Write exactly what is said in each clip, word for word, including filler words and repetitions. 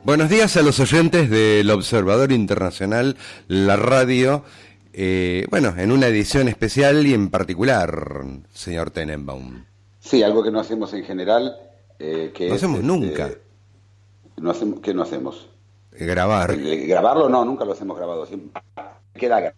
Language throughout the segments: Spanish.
Buenos días a los oyentes del Observador Internacional, la radio, eh, bueno, en una edición especial y en particular, señor Tenenbaum. Sí, algo que no hacemos en general, eh, que no es... hacemos este, nunca. No hacemos, ¿qué no hacemos? Eh, grabar. Eh, grabarlo no, nunca lo hacemos grabado, siempre queda grabado.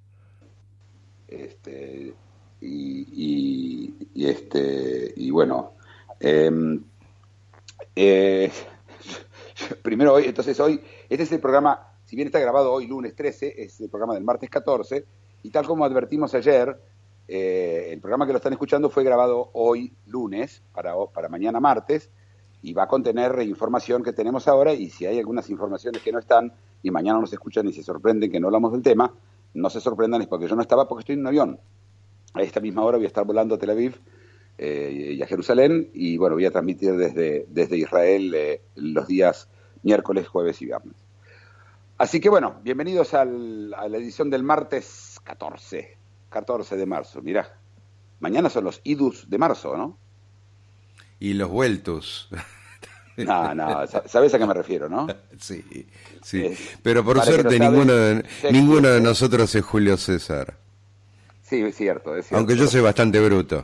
Este, y, y, y, este, y bueno, eh, eh, primero hoy, entonces hoy, este es el programa, si bien está grabado hoy lunes trece, es el programa del martes catorce, y tal como advertimos ayer, eh, el programa que lo están escuchando fue grabado hoy lunes, para, para mañana martes, y va a contener información que tenemos ahora, y si hay algunas informaciones que no están, y mañana nos escuchan y se sorprenden que no hablamos del tema, no se sorprendan, es porque yo no estaba, porque estoy en un avión. A esta misma hora voy a estar volando a Tel Aviv eh, y a Jerusalén, y bueno, voy a transmitir desde, desde Israel eh, los días miércoles, jueves y viernes. Así que bueno, bienvenidos al, a la edición del martes catorce, catorce de marzo. Mirá, mañana son los idus de marzo, ¿no? Y los vueltos. No, no, sabes a qué me refiero, ¿no? Sí, sí. Eh, Pero por suerte ninguno de, ninguno de nosotros es Julio César. Sí, es cierto, es cierto. Aunque yo soy bastante bruto.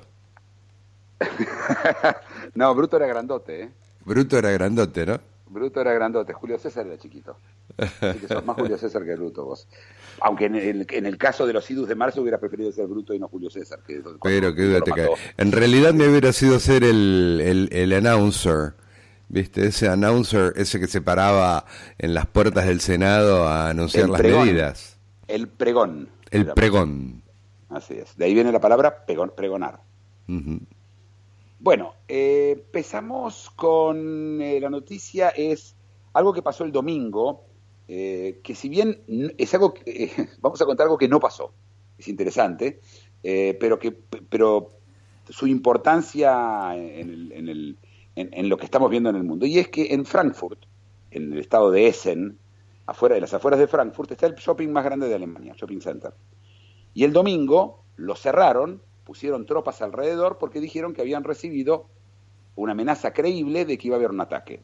No, Bruto era grandote, ¿eh? Bruto era grandote, ¿no? Bruto era grandote, Julio César era chiquito. Así que sos más Julio César que Bruto vos. Aunque en el, en el caso de los idus de marzo hubiera preferido ser Bruto y no Julio César. Que Pero que duda te cae. En realidad me hubiera sido ser el, el, el announcer. ¿Viste? Ese announcer, ese que se paraba en las puertas del Senado a anunciar el las pregón, medidas. El pregón. El pregón. Así es. De ahí viene la palabra pregón, pregonar. Uh-huh. Bueno, eh, empezamos con eh, la noticia, es algo que pasó el domingo, eh, que si bien es algo que, eh, vamos a contar algo que no pasó, es interesante, eh, pero que pero su importancia en, el, en, el, en, en lo que estamos viendo en el mundo, y es que en Frankfurt, en el estado de Essen, afuera de las afueras de Frankfurt, está el shopping más grande de Alemania, Shopping Center. Y el domingo lo cerraron, pusieron tropas alrededor porque dijeron que habían recibido una amenaza creíble de que iba a haber un ataque.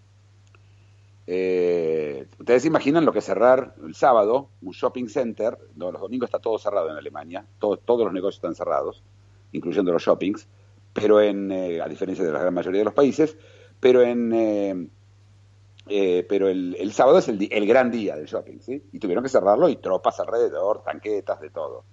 Eh, Ustedes imaginan lo que es cerrar el sábado un shopping center, no, los domingos está todo cerrado en Alemania, todo, todos los negocios están cerrados, incluyendo los shoppings, pero en, eh, a diferencia de la gran mayoría de los países, pero en... Eh, Eh, pero el, el sábado es el, el gran día del shopping, ¿sí? Y tuvieron que cerrarlo y tropas alrededor, tanquetas, de todo.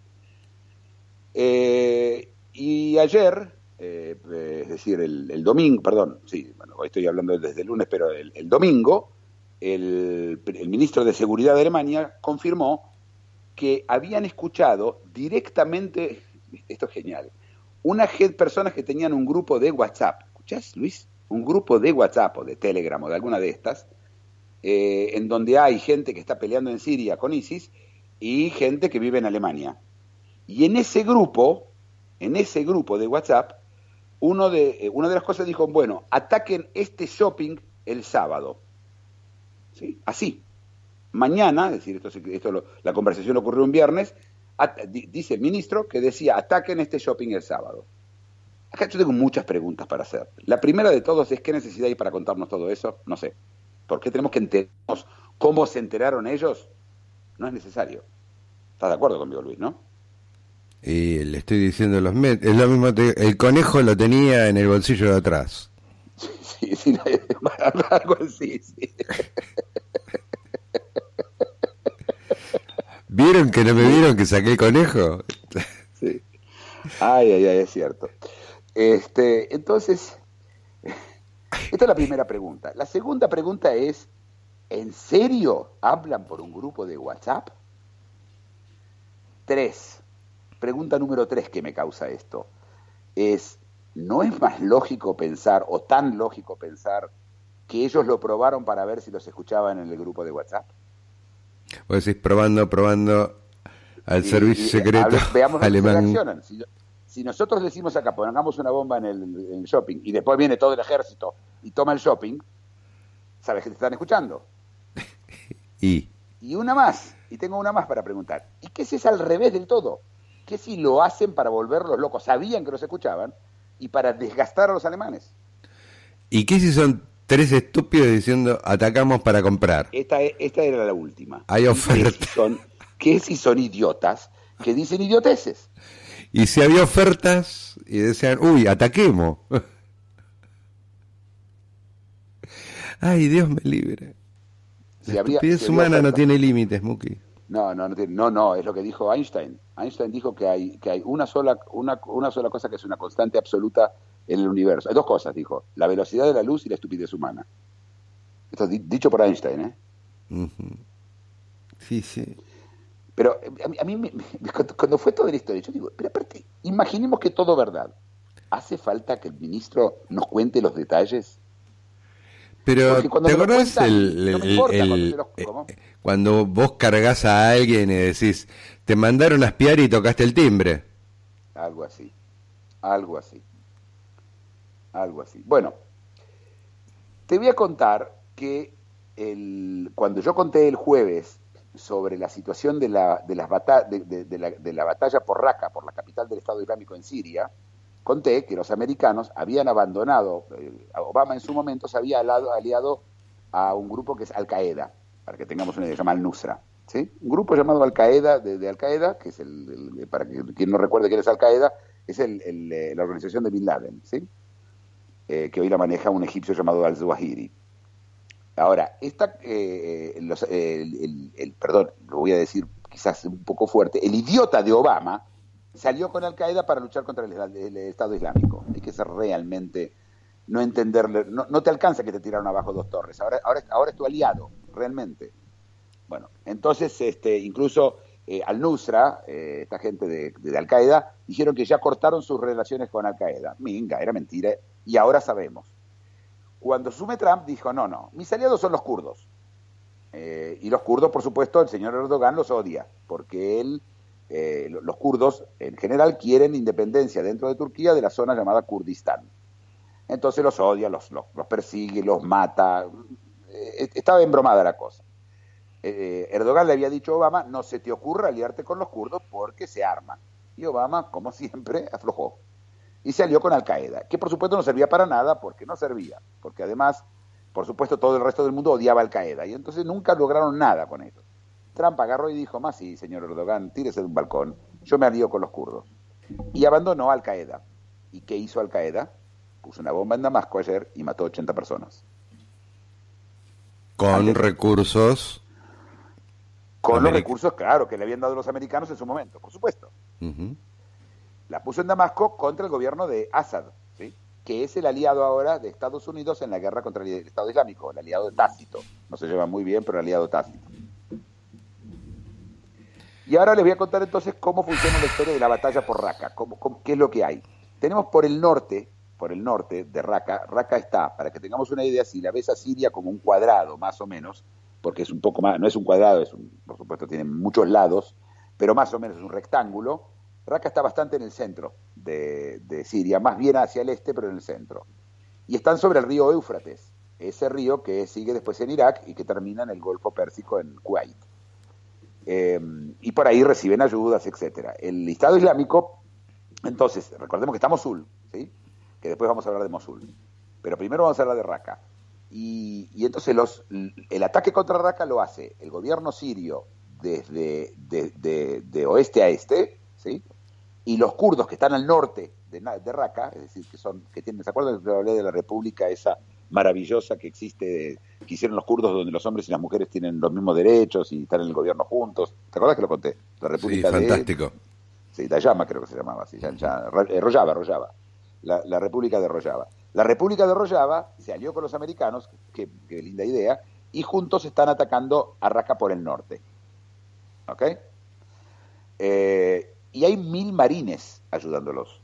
Eh, y ayer, eh, es decir, el, el domingo, perdón, sí, bueno, hoy estoy hablando desde el lunes, pero el, el domingo, el, el ministro de Seguridad de Alemania confirmó que habían escuchado directamente, esto es genial, unas personas que tenían un grupo de WhatsApp. ¿Escuchás, Luis? Un grupo de WhatsApp o de Telegram o de alguna de estas, eh, en donde hay gente que está peleando en Siria con ISIS y gente que vive en Alemania. Y en ese grupo, en ese grupo de WhatsApp, uno de, eh, una de las cosas dijo, bueno, ataquen este shopping el sábado. ¿Sí? Así. Mañana, es decir, esto, esto lo, la conversación ocurrió un viernes, at, dice el ministro que decía, ataquen este shopping el sábado. Acá yo tengo muchas preguntas para hacer. La primera de todos es, ¿qué necesidad hay para contarnos todo eso? No sé. ¿Por qué tenemos que enterarnos cómo se enteraron ellos? No es necesario. ¿Estás de acuerdo conmigo, Luis, no? Y le estoy diciendo los met es lo mismo, el conejo lo tenía en el bolsillo de atrás. Sí, sí, sí, algo así, sí. ¿Vieron que no me vieron que saqué el conejo? Sí. Ay, ay, ay, es cierto. Este, entonces, esta es la primera pregunta. La segunda pregunta es, ¿en serio hablan por un grupo de WhatsApp? Tres. Pregunta número tres que me causa esto. Es, ¿no es más lógico pensar, o tan lógico pensar, que ellos lo probaron para ver si los escuchaban en el grupo de WhatsApp? Vos decís, probando, probando al y, servicio y, secreto ver, veamos alemán. Cómo reaccionan. Si, si nosotros decimos acá, pongamos una bomba en el, en el shopping, y después viene todo el ejército y toma el shopping, ¿sabes que te están escuchando? y... y una más, y tengo una más para preguntar. ¿Y qué si es al revés del todo? ¿Qué si lo hacen para volverlos locos? Sabían que los escuchaban y para desgastar a los alemanes. ¿Y qué si son tres estúpidos diciendo atacamos para comprar. Esta, esta era la última. Hay oferta. Que si son, que si son idiotas, que dicen idioteces. Y si había ofertas y decían, uy, ataquemos. Ay, Dios me libre. La si estupidez si humana no tiene límites, Muki. No, no, no, tiene, no, no, es lo que dijo Einstein. Einstein dijo que hay, que hay una sola, una, una sola cosa que es una constante absoluta en el universo. Hay dos cosas, dijo, la velocidad de la luz y la estupidez humana. Esto es dicho por Einstein, ¿eh? Uh-huh. Sí, sí. Pero a mí, a mí me, cuando fue toda la historia, yo digo, pero aparte, imaginemos que todo verdad. ¿Hace falta que el ministro nos cuente los detalles? Pero, ¿te acordás el, el, no me importa el, cuando, los, eh, cuando vos cargas a alguien y decís, te mandaron a espiar y tocaste el timbre? Algo así, algo así, algo así. Bueno, te voy a contar que el, cuando yo conté el jueves sobre la situación de la, de, las bata, de, de, de, la, de la batalla por Raqqa, por la capital del Estado Islámico en Siria, conté que los americanos habían abandonado, eh, Obama en su momento se había aliado, aliado a un grupo que es Al-Qaeda, para que tengamos una idea, se llama Al-Nusra, ¿sí? Un grupo llamado Al-Qaeda, de, de Al-Qaeda, que es el, el para que quien no recuerde quién es Al-Qaeda, es el, el, la organización de Bin Laden, ¿sí? Eh, que hoy la maneja un egipcio llamado Al-Zawahiri. Ahora, esta, eh, los, eh, el, el, el, perdón, lo voy a decir quizás un poco fuerte, el idiota de Obama salió con Al-Qaeda para luchar contra el, el Estado Islámico. Hay que ser realmente, no entenderle, no, no te alcanza que te tiraron abajo dos torres, ahora, ahora, ahora es tu aliado, realmente. Bueno, entonces este, incluso eh, Al-Nusra, eh, esta gente de, de Al-Qaeda, dijeron que ya cortaron sus relaciones con Al-Qaeda. Minga, era mentira, y ahora sabemos. Cuando asume Trump dijo, no, no, mis aliados son los kurdos. Eh, y los kurdos, por supuesto, el señor Erdogan los odia, porque él... Eh, los kurdos en general quieren independencia dentro de Turquía de la zona llamada Kurdistán. Entonces los odia, los, los, los persigue, los mata. Eh, estaba embromada la cosa. Eh, Erdogan le había dicho a Obama, no se te ocurra aliarte con los kurdos porque se arman. Y Obama, como siempre, aflojó. Y se alió con Al-Qaeda, que por supuesto no servía para nada porque no servía. Porque además, por supuesto, todo el resto del mundo odiaba a Al-Qaeda. Y entonces nunca lograron nada con ellos. Trump agarró y dijo, más sí, señor Erdogan, tírese de un balcón, yo me alío con los kurdos. Y abandonó a Al-Qaeda. ¿Y qué hizo Al-Qaeda? Puso una bomba en Damasco ayer y mató ochenta personas. Con Antes, recursos... Con América. Los recursos, claro, que le habían dado los americanos en su momento, por supuesto. Uh-huh. La puso en Damasco contra el gobierno de Assad, ¿sí? Que es el aliado ahora de Estados Unidos en la guerra contra el Estado Islámico, el aliado tácito. No se lleva muy bien, pero el aliado tácito. Y ahora les voy a contar entonces cómo funciona la historia de la batalla por Raqqa, cómo, cómo, qué es lo que hay. Tenemos por el norte, por el norte de Raqqa, Raqqa está, para que tengamos una idea, si la ves a Siria como un cuadrado, más o menos, porque es un poco más, no es un cuadrado, es un, por supuesto tiene muchos lados, pero más o menos es un rectángulo. Raqqa está bastante en el centro de, de Siria, más bien hacia el este, pero en el centro. Y están sobre el río Éufrates, ese río que sigue después en Irak y que termina en el Golfo Pérsico en Kuwait. Eh, y por ahí reciben ayudas, etcétera. El Estado Islámico, entonces, recordemos que está Mosul, ¿sí? Que después vamos a hablar de Mosul, pero primero vamos a hablar de Raqqa. Y, y entonces los, el ataque contra Raqqa lo hace el gobierno sirio desde de, de, de oeste a este, ¿sí? Y los kurdos que están al norte de, de Raqqa, es decir, que son, que tienen, ¿se acuerdan que hablé de la república esa maravillosa que existe, que hicieron los kurdos, donde los hombres y las mujeres tienen los mismos derechos y están en el gobierno juntos? ¿Te acuerdas que lo conté? La república sí, fantástico. De, sí, Dayama creo que se llamaba así, ya, ya, Rojava, Rojava. La, la república de Rojava. La república de Rojava se alió con los americanos, qué, qué linda idea, y juntos están atacando a Raqqa por el norte. ¿Ok? Eh, y hay mil marines ayudándolos.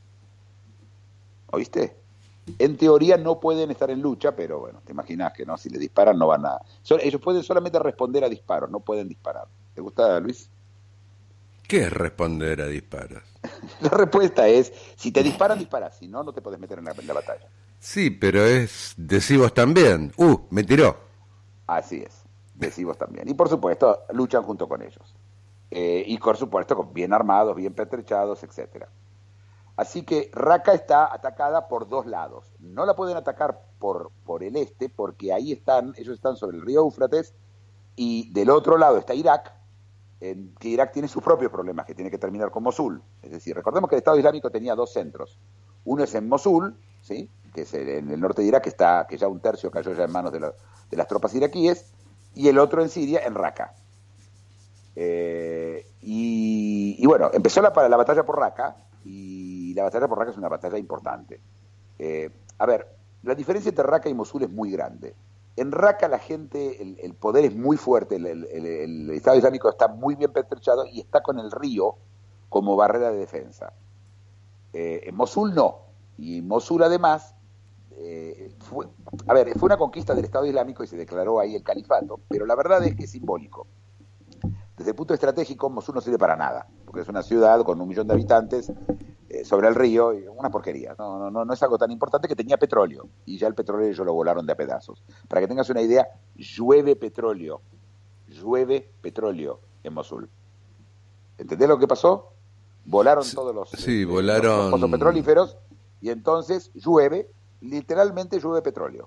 ¿Oíste? En teoría no pueden estar en lucha, pero bueno, te imaginas que no, si les disparan no van a... So, ellos pueden solamente responder a disparos, no pueden disparar. ¿Te gusta, Luis? ¿Qué es responder a disparos? La respuesta es, si te disparan, disparas, si no, no te puedes meter en la, en la batalla. Sí, pero es decimos también, uh, me tiró. Así es, decimos también. Y por supuesto, luchan junto con ellos. Eh, y por supuesto, bien armados, bien pertrechados, etcétera. Así que Raqqa está atacada por dos lados. No la pueden atacar por, por el este, porque ahí están, ellos están sobre el río Éufrates, y del otro lado está Irak, en que Irak tiene sus propios problemas, que tiene que terminar con Mosul. Es decir, recordemos que el Estado Islámico tenía dos centros. Uno es en Mosul, ¿sí?, que es en el norte de Irak, que, está, que ya un tercio cayó ya en manos de, la, de las tropas iraquíes, y el otro en Siria, en Raqqa. Eh, y, y bueno, empezó la, la batalla por Raqqa, y la batalla por Raqqa es una batalla importante. Eh, a ver, la diferencia entre Raqqa y Mosul es muy grande. En Raqqa la gente, el, el poder es muy fuerte, el, el, el, el Estado Islámico está muy bien pertrechado y está con el río como barrera de defensa. Eh, en Mosul no, y Mosul además, eh, fue, a ver, fue una conquista del Estado Islámico y se declaró ahí el califato, pero la verdad es que es simbólico. Desde el punto estratégico, Mosul no sirve para nada, porque es una ciudad con un millón de habitantes eh, sobre el río, y una porquería. No, no, no es algo tan importante, que tenía petróleo, y ya el petróleo ellos lo volaron de a pedazos. Para que tengas una idea, llueve petróleo, llueve petróleo en Mosul. ¿Entendés lo que pasó? Volaron Sí, todos los, sí, eh, volaron... los pozos petrolíferos, y entonces llueve, literalmente llueve petróleo.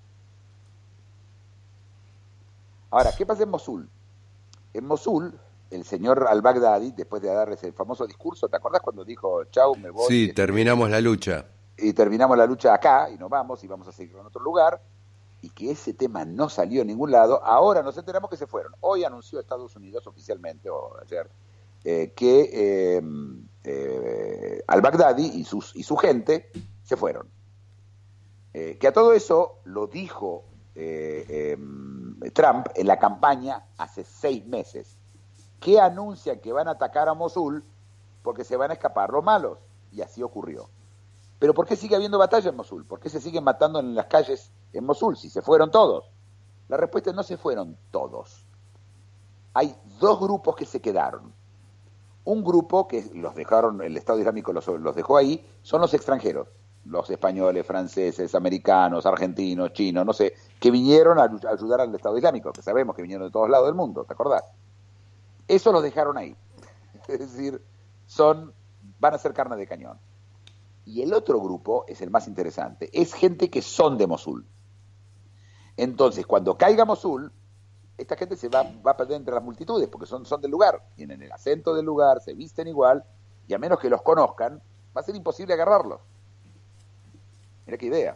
Ahora, ¿qué pasa en Mosul? En Mosul, el señor al-Baghdadi, después de dar ese famoso discurso, ¿te acordás cuando dijo, chau, me voy? Sí, Este, terminamos la lucha. Y terminamos la lucha acá, y nos vamos, y vamos a seguir en otro lugar, y que ese tema no salió a ningún lado. Ahora nos enteramos que se fueron. Hoy anunció Estados Unidos oficialmente, o ayer, eh, que eh, eh, al-Baghdadi y, sus, y su gente se fueron. Eh, que a todo eso lo dijo eh, eh, Trump en la campaña hace seis meses, que anuncian que van a atacar a Mosul porque se van a escapar los malos, y así ocurrió. Pero ¿por qué sigue habiendo batalla en Mosul? ¿Por qué se siguen matando en las calles en Mosul si se fueron todos? La respuesta es: no se fueron todos. Hay dos grupos que se quedaron. Un grupo que los dejaron, el Estado Islámico los, los dejó ahí, son los extranjeros, los españoles, franceses, americanos, argentinos, chinos, no sé, que vinieron a ayudar al Estado Islámico, que sabemos que vinieron de todos lados del mundo, ¿te acordás? Eso los dejaron ahí. Es decir, son, van a ser carne de cañón. Y el otro grupo es el más interesante, es gente que son de Mosul. Entonces, cuando caiga Mosul, esta gente se va, va a perder entre las multitudes, porque son, son del lugar, tienen el acento del lugar, se visten igual, y a menos que los conozcan, va a ser imposible agarrarlos. Mira qué idea.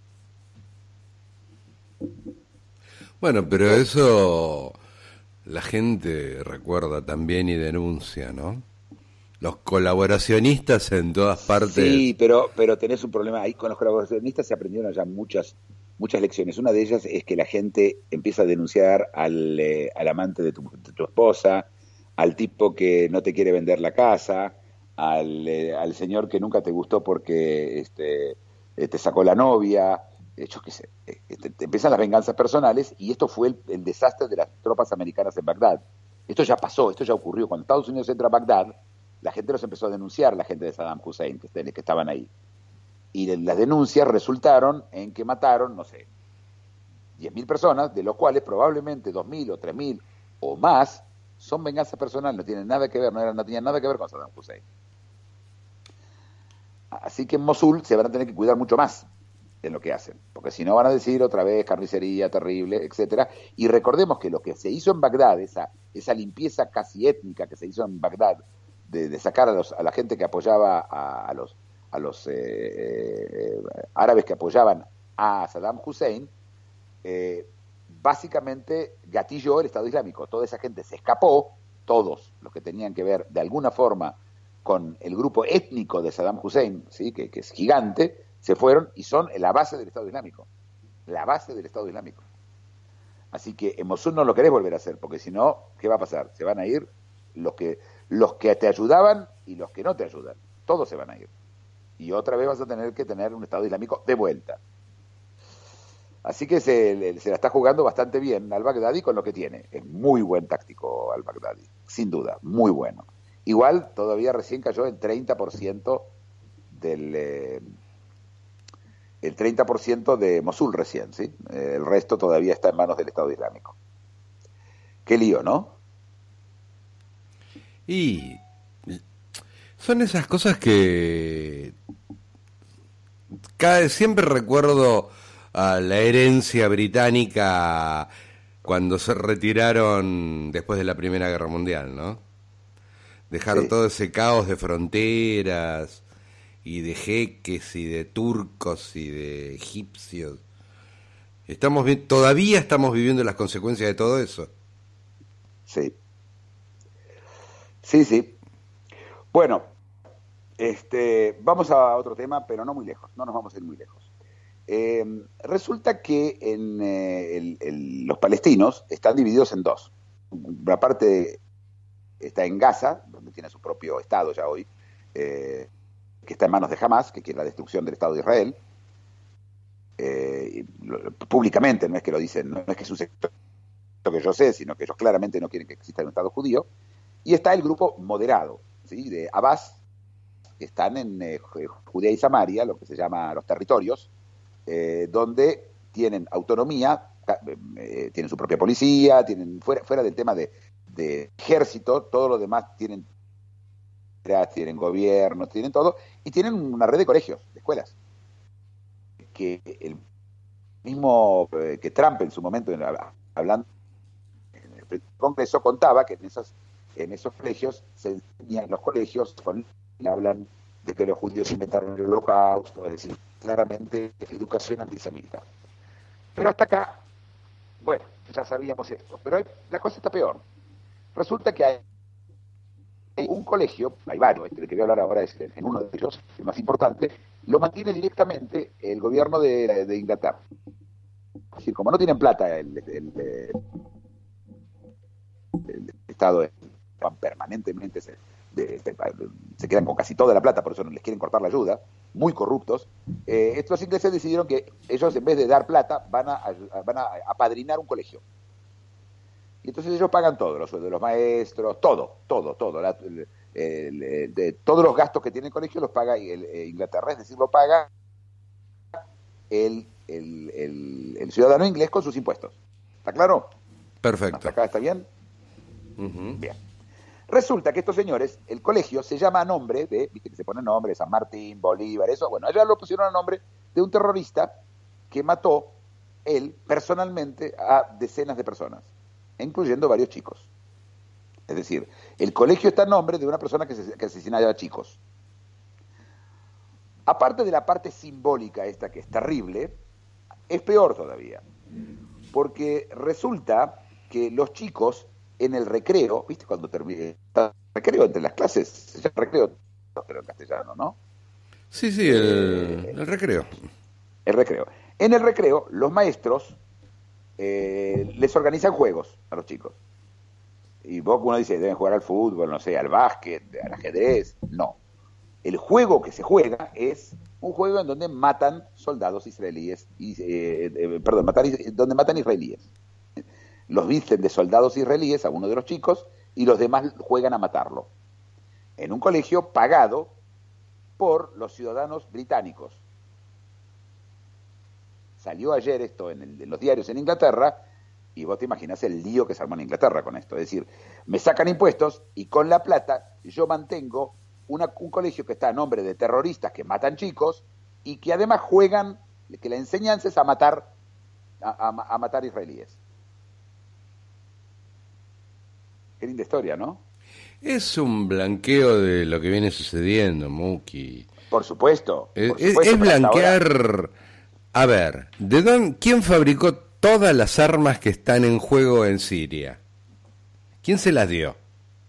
Bueno, pero eso la gente recuerda también y denuncia, ¿no? Los colaboracionistas en todas partes. Sí, pero, pero tenés un problema ahí con los colaboracionistas. Se aprendieron ya muchas, muchas lecciones. Una de ellas es que la gente empieza a denunciar al, eh, al amante de tu, de tu esposa, al tipo que no te quiere vender la casa, al, eh, al señor que nunca te gustó porque este, eh, te sacó la novia. Yo qué sé, eh, te, te empiezan las venganzas personales, y esto fue el, el desastre de las tropas americanas en Bagdad. Esto ya pasó, esto ya ocurrió. Cuando Estados Unidos entra a Bagdad, la gente los empezó a denunciar, la gente de Saddam Hussein, que, que estaban ahí. Y las denuncias resultaron en que mataron, no sé, diez mil personas, de los cuales probablemente dos mil o tres mil o más son venganza personal, no tienen nada que ver, no, eran, no tenían nada que ver con Saddam Hussein. Así que en Mosul se van a tener que cuidar mucho más en lo que hacen, porque si no van a decir otra vez carnicería terrible, etcétera. Y recordemos que lo que se hizo en Bagdad, esa, esa limpieza casi étnica que se hizo en Bagdad, de, de sacar a, los, a la gente que apoyaba a, a los, a los eh, eh, árabes que apoyaban a Saddam Hussein, eh, básicamente gatilló el Estado Islámico. Toda esa gente se escapó, todos los que tenían que ver de alguna forma con el grupo étnico de Saddam Hussein, ¿sí? que, que es gigante, se fueron y son la base del Estado Islámico. La base del Estado Islámico. Así que en Mosul no lo querés volver a hacer, porque si no, ¿qué va a pasar? Se van a ir los que, los que te ayudaban y los que no te ayudan. Todos se van a ir. Y otra vez vas a tener que tener un Estado Islámico de vuelta. Así que se, se la está jugando bastante bien al-Baghdadi con lo que tiene. Es muy buen táctico al-Baghdadi, sin duda, muy bueno. Igual todavía recién cayó el treinta por ciento del... Eh, el treinta por ciento de Mosul recién, ¿sí? El resto todavía está en manos del Estado Islámico. Qué lío, ¿no? Y Son esas cosas que cada, siempre recuerdo a la herencia británica cuando se retiraron después de la Primera Guerra Mundial, ¿no? Dejar Sí. todo ese caos de fronteras y de jeques y de turcos y de egipcios. Estamos vi- todavía estamos viviendo las consecuencias de todo eso. Sí, sí, sí. Bueno, este, vamos a otro tema, pero no muy lejos, no nos vamos a ir muy lejos. Eh, resulta que en, eh, el- el- los palestinos están divididos en dos. Una parte está en Gaza, donde tiene su propio Estado ya hoy, eh, que está en manos de Hamas, que quiere la destrucción del Estado de Israel, eh, y lo- públicamente, no es que lo dicen, no es que es un sector que yo sé, sino que ellos claramente no quieren que exista un Estado judío. Y está el grupo moderado, ¿sí? De Abbas, que están en eh, Judea y Samaria, lo que se llama los territorios, eh, donde tienen autonomía, eh, tienen su propia policía, tienen fuera, fuera del tema de, de ejército, todo lo demás tienen, tienen gobierno, tienen todo, y tienen una red de colegios, de escuelas, que el mismo eh, que Trump en su momento, en, hablando en el Congreso, contaba que en esos, en esos colegios se enseñan, los colegios con, hablan de que los judíos inventaron el holocausto, es decir, claramente educación antisemita. Pero hasta acá, bueno, ya sabíamos esto, pero la cosa está peor. Resulta que hay un colegio, hay varios, este del que voy a hablar ahora es en uno de ellos, el más importante, lo mantiene directamente el gobierno de, de Inglaterra. Es decir, como no tienen plata el, el, el, el Estado, van permanentemente, se, de, de, se quedan con casi toda la plata, por eso no les quieren cortar la ayuda, muy corruptos. Eh, estos ingleses decidieron que ellos, en vez de dar plata, van a, van a apadrinar un colegio. Y entonces ellos pagan todo, los sueldos de los maestros, todo, todo, todo. La, el, el, de, todos los gastos que tiene el colegio los paga el, el Inglaterra, es decir, lo paga el, el, el, el ciudadano inglés con sus impuestos. ¿Está claro? Perfecto. ¿Hasta acá está bien? Uh-huh. Bien. Resulta que estos señores, el colegio se llama a nombre de, viste que se pone nombre, San Martín, Bolívar, eso, bueno, allá lo pusieron a nombre de un terrorista que mató él personalmente a decenas de personas, incluyendo varios chicos. Es decir, el colegio está a nombre de una persona que, se, que asesinaba a chicos. Aparte de la parte simbólica esta, que es terrible, es peor todavía, porque resulta que los chicos en el recreo, ¿viste? Cuando termina el recreo entre las clases, se llama recreo, pero en castellano, ¿no? Sí, sí, el, eh, el recreo. El recreo. En el recreo, los maestros eh, les organizan juegos a los chicos. Y vos, uno dice, deben jugar al fútbol, no sé, al básquet, al ajedrez. No. El juego que se juega es un juego en donde matan soldados israelíes, y, eh, eh, perdón, matar, donde matan israelíes. Los visten de soldados israelíes a uno de los chicos y los demás juegan a matarlo. En un colegio pagado por los ciudadanos británicos. Salió ayer esto en, el, en los diarios en Inglaterra y vos te imaginás el lío que se armó en Inglaterra con esto. Es decir, me sacan impuestos y con la plata yo mantengo una, un colegio que está a nombre de terroristas que matan chicos y que además juegan, que la enseñanza es a matar, a, a, a matar israelíes. Qué linda historia, ¿no? Es un blanqueo de lo que viene sucediendo, Muki. Por supuesto. Es, por supuesto, es blanquear... Ahora... A ver, ¿de dónde, quién fabricó todas las armas que están en juego en Siria? ¿Quién se las dio?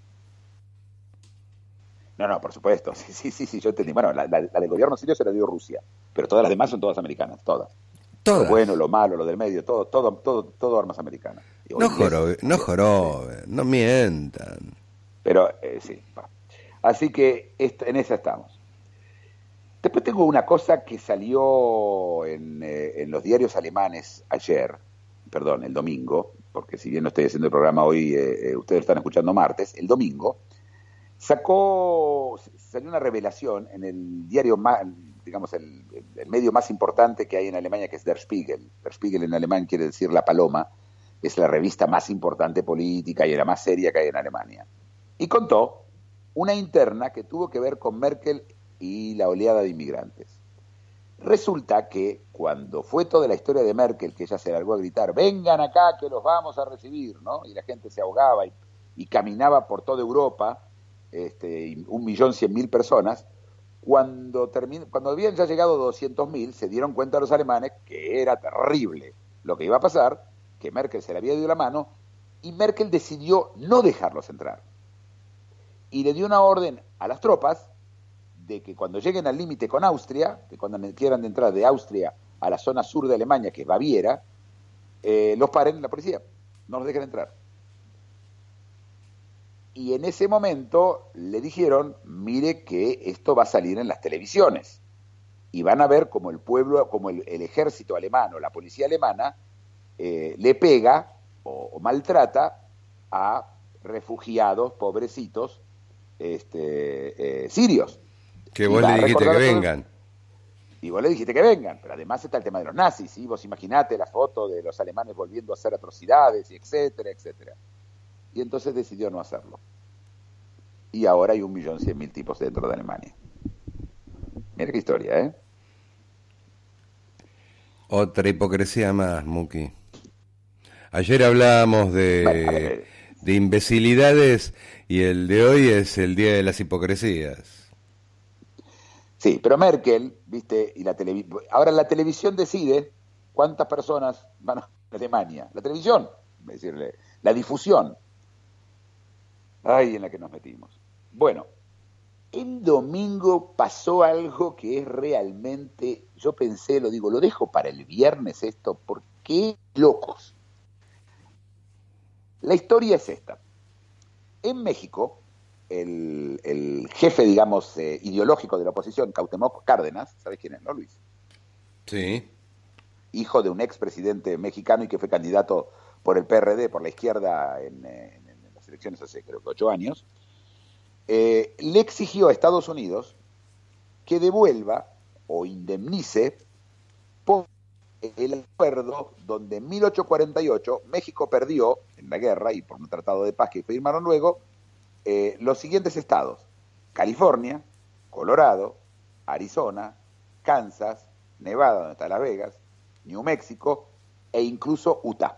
No, no, por supuesto. Sí, sí, sí, sí yo entendí. Bueno, la, la, la del gobierno sirio se la dio Rusia, pero todas las demás son todas americanas, todas. Todas. Lo bueno, lo malo, lo del medio, todo, todo, todo, todo armas americanas. No joroben, no joroben, no mientan. Pero, eh, sí. Va. Así que esto, en esa estamos. Después tengo una cosa que salió en, eh, en los diarios alemanes ayer, perdón, el domingo, porque si bien no estoy haciendo el programa hoy, eh, ustedes lo están escuchando martes, el domingo, sacó, salió una revelación en el diario más, digamos, el, el medio más importante que hay en Alemania, que es Der Spiegel. Der Spiegel en alemán quiere decir La Paloma, es la revista más importante política y la más seria que hay en Alemania. Y contó una interna que tuvo que ver con Merkel y la oleada de inmigrantes. Resulta que cuando fue toda la historia de Merkel, que ella se largó a gritar, vengan acá que los vamos a recibir, ¿no? Y la gente se ahogaba y, y caminaba por toda Europa, este, un millón cien mil personas, cuando, terminó, cuando habían ya llegado doscientos mil, se dieron cuenta los alemanes que era terrible lo que iba a pasar, que Merkel se le había ido la mano, y Merkel decidió no dejarlos entrar. Y le dio una orden a las tropas de que cuando lleguen al límite con Austria, que cuando quieran entrar de Austria a la zona sur de Alemania, que es Baviera, eh, los paren la policía, no los dejen entrar. Y en ese momento le dijeron, mire que esto va a salir en las televisiones, y van a ver como el pueblo, como el, el ejército alemán o la policía alemana eh, le pega o, o maltrata a refugiados, pobrecitos, este, eh, sirios. Que vos le dijiste que vengan. Y vos le dijiste que vengan, pero además está el tema de los nazis, ¿sí? Vos imaginate la foto de los alemanes volviendo a hacer atrocidades, y etcétera, etcétera. Y entonces decidió no hacerlo. Y ahora hay un millón cien mil tipos dentro de Alemania. Mira qué historia, ¿eh? Otra hipocresía más, Muki. Ayer hablábamos de, Vale. de imbecilidades y el de hoy es el día de las hipocresías. Sí, pero Merkel, viste, y la televisión, ahora la televisión decide cuántas personas van a Alemania. La televisión, es decirle, la difusión. Ay, en la que nos metimos. Bueno, el domingo pasó algo que es realmente, yo pensé, lo digo, lo dejo para el viernes esto, porque locos. La historia es esta. En México, el, el jefe, digamos, eh, ideológico de la oposición, Cuauhtémoc Cárdenas, ¿sabes quién es, no, Luis? Sí. Hijo de un expresidente mexicano y que fue candidato por el P R D, por la izquierda, en, en, en las elecciones hace creo que ocho años, eh, le exigió a Estados Unidos que devuelva o indemnice por el acuerdo donde en mil ochocientos cuarenta y ocho México perdió en la guerra y por un tratado de paz que firmaron luego, eh, los siguientes estados: California, Colorado, Arizona, Kansas, Nevada, donde está Las Vegas, New Mexico e incluso Utah.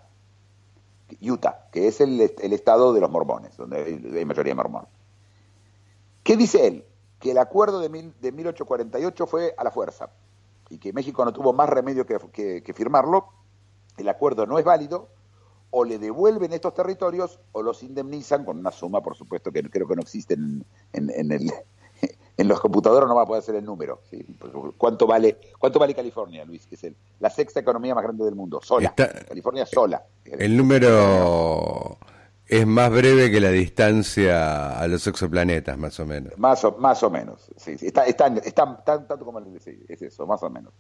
Utah, que es el, el estado de los mormones, donde hay, hay mayoría mormón. ¿Qué dice él? Que el acuerdo de, mil, de mil ochocientos cuarenta y ocho fue a la fuerza y que México no tuvo más remedio que, que, que firmarlo. El acuerdo no es válido, o le devuelven estos territorios o los indemnizan con una suma, por supuesto, que creo que no existe en, en, en, el, en los computadores, no va a poder ser el número. ¿Sí? ¿Cuánto vale cuánto vale California, Luis? Que es el, la sexta economía más grande del mundo, sola. Está, California sola. El número es más breve que la distancia a los exoplanetas, más o menos. Más o, más o menos, sí, sí. Está, está, está tan, tanto como el, sí, es eso, más o menos.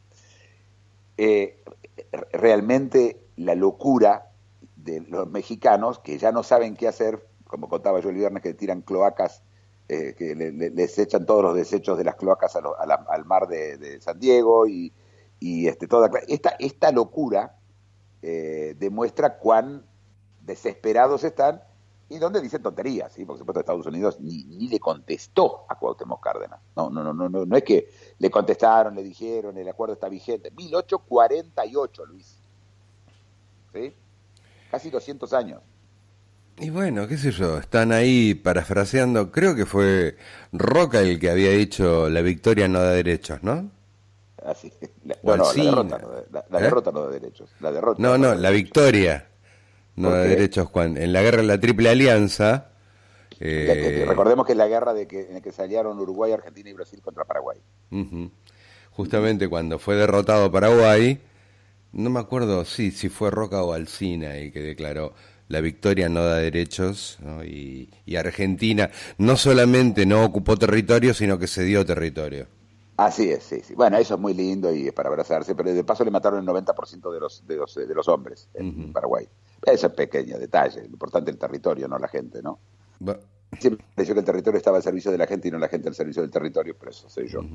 Eh, realmente la locura de los mexicanos que ya no saben qué hacer, como contaba yo el viernes, que tiran cloacas, eh, que le, le, les echan todos los desechos de las cloacas a lo, a la, al mar de, de San Diego y, y este, toda esta, esta locura eh, demuestra cuán desesperados están y donde dicen tonterías, ¿sí? Porque supuesto Estados Unidos ni, ni le contestó a Cuauhtémoc Cárdenas. No, no, no, no, no, no es que le contestaron, le dijeron, el acuerdo está vigente. mil ochocientos cuarenta y ocho, Luis. ¿Sí? Casi doscientos años. Y bueno, qué sé yo, están ahí parafraseando, creo que fue Roca el que había dicho la victoria no da derechos, ¿no? Así. La, no, no, la derrota, no, la, la ¿Eh? derrota no da derechos. La derrota no, no, no la victoria no da derechos. Cuando, en la guerra de la Triple Alianza... Eh... Recordemos que es la guerra de que, en la que salieron Uruguay, Argentina y Brasil contra Paraguay. Uh-huh. Justamente cuando fue derrotado Paraguay, no me acuerdo sí, si fue Roca o Alsina y que declaró la victoria no da derechos, ¿no? Y, y Argentina no solamente no ocupó territorio, sino que cedió territorio. Así es, sí, sí. Bueno, eso es muy lindo y es para abrazarse, pero de paso le mataron el noventa por ciento de los, de los, de los hombres en uh-huh. Paraguay. Eso es pequeño detalle, lo importante es el territorio, no la gente, ¿no? Ba- Siempre me pareció que el territorio estaba al servicio de la gente y no la gente al servicio del territorio, pero eso soy yo. Uh-huh.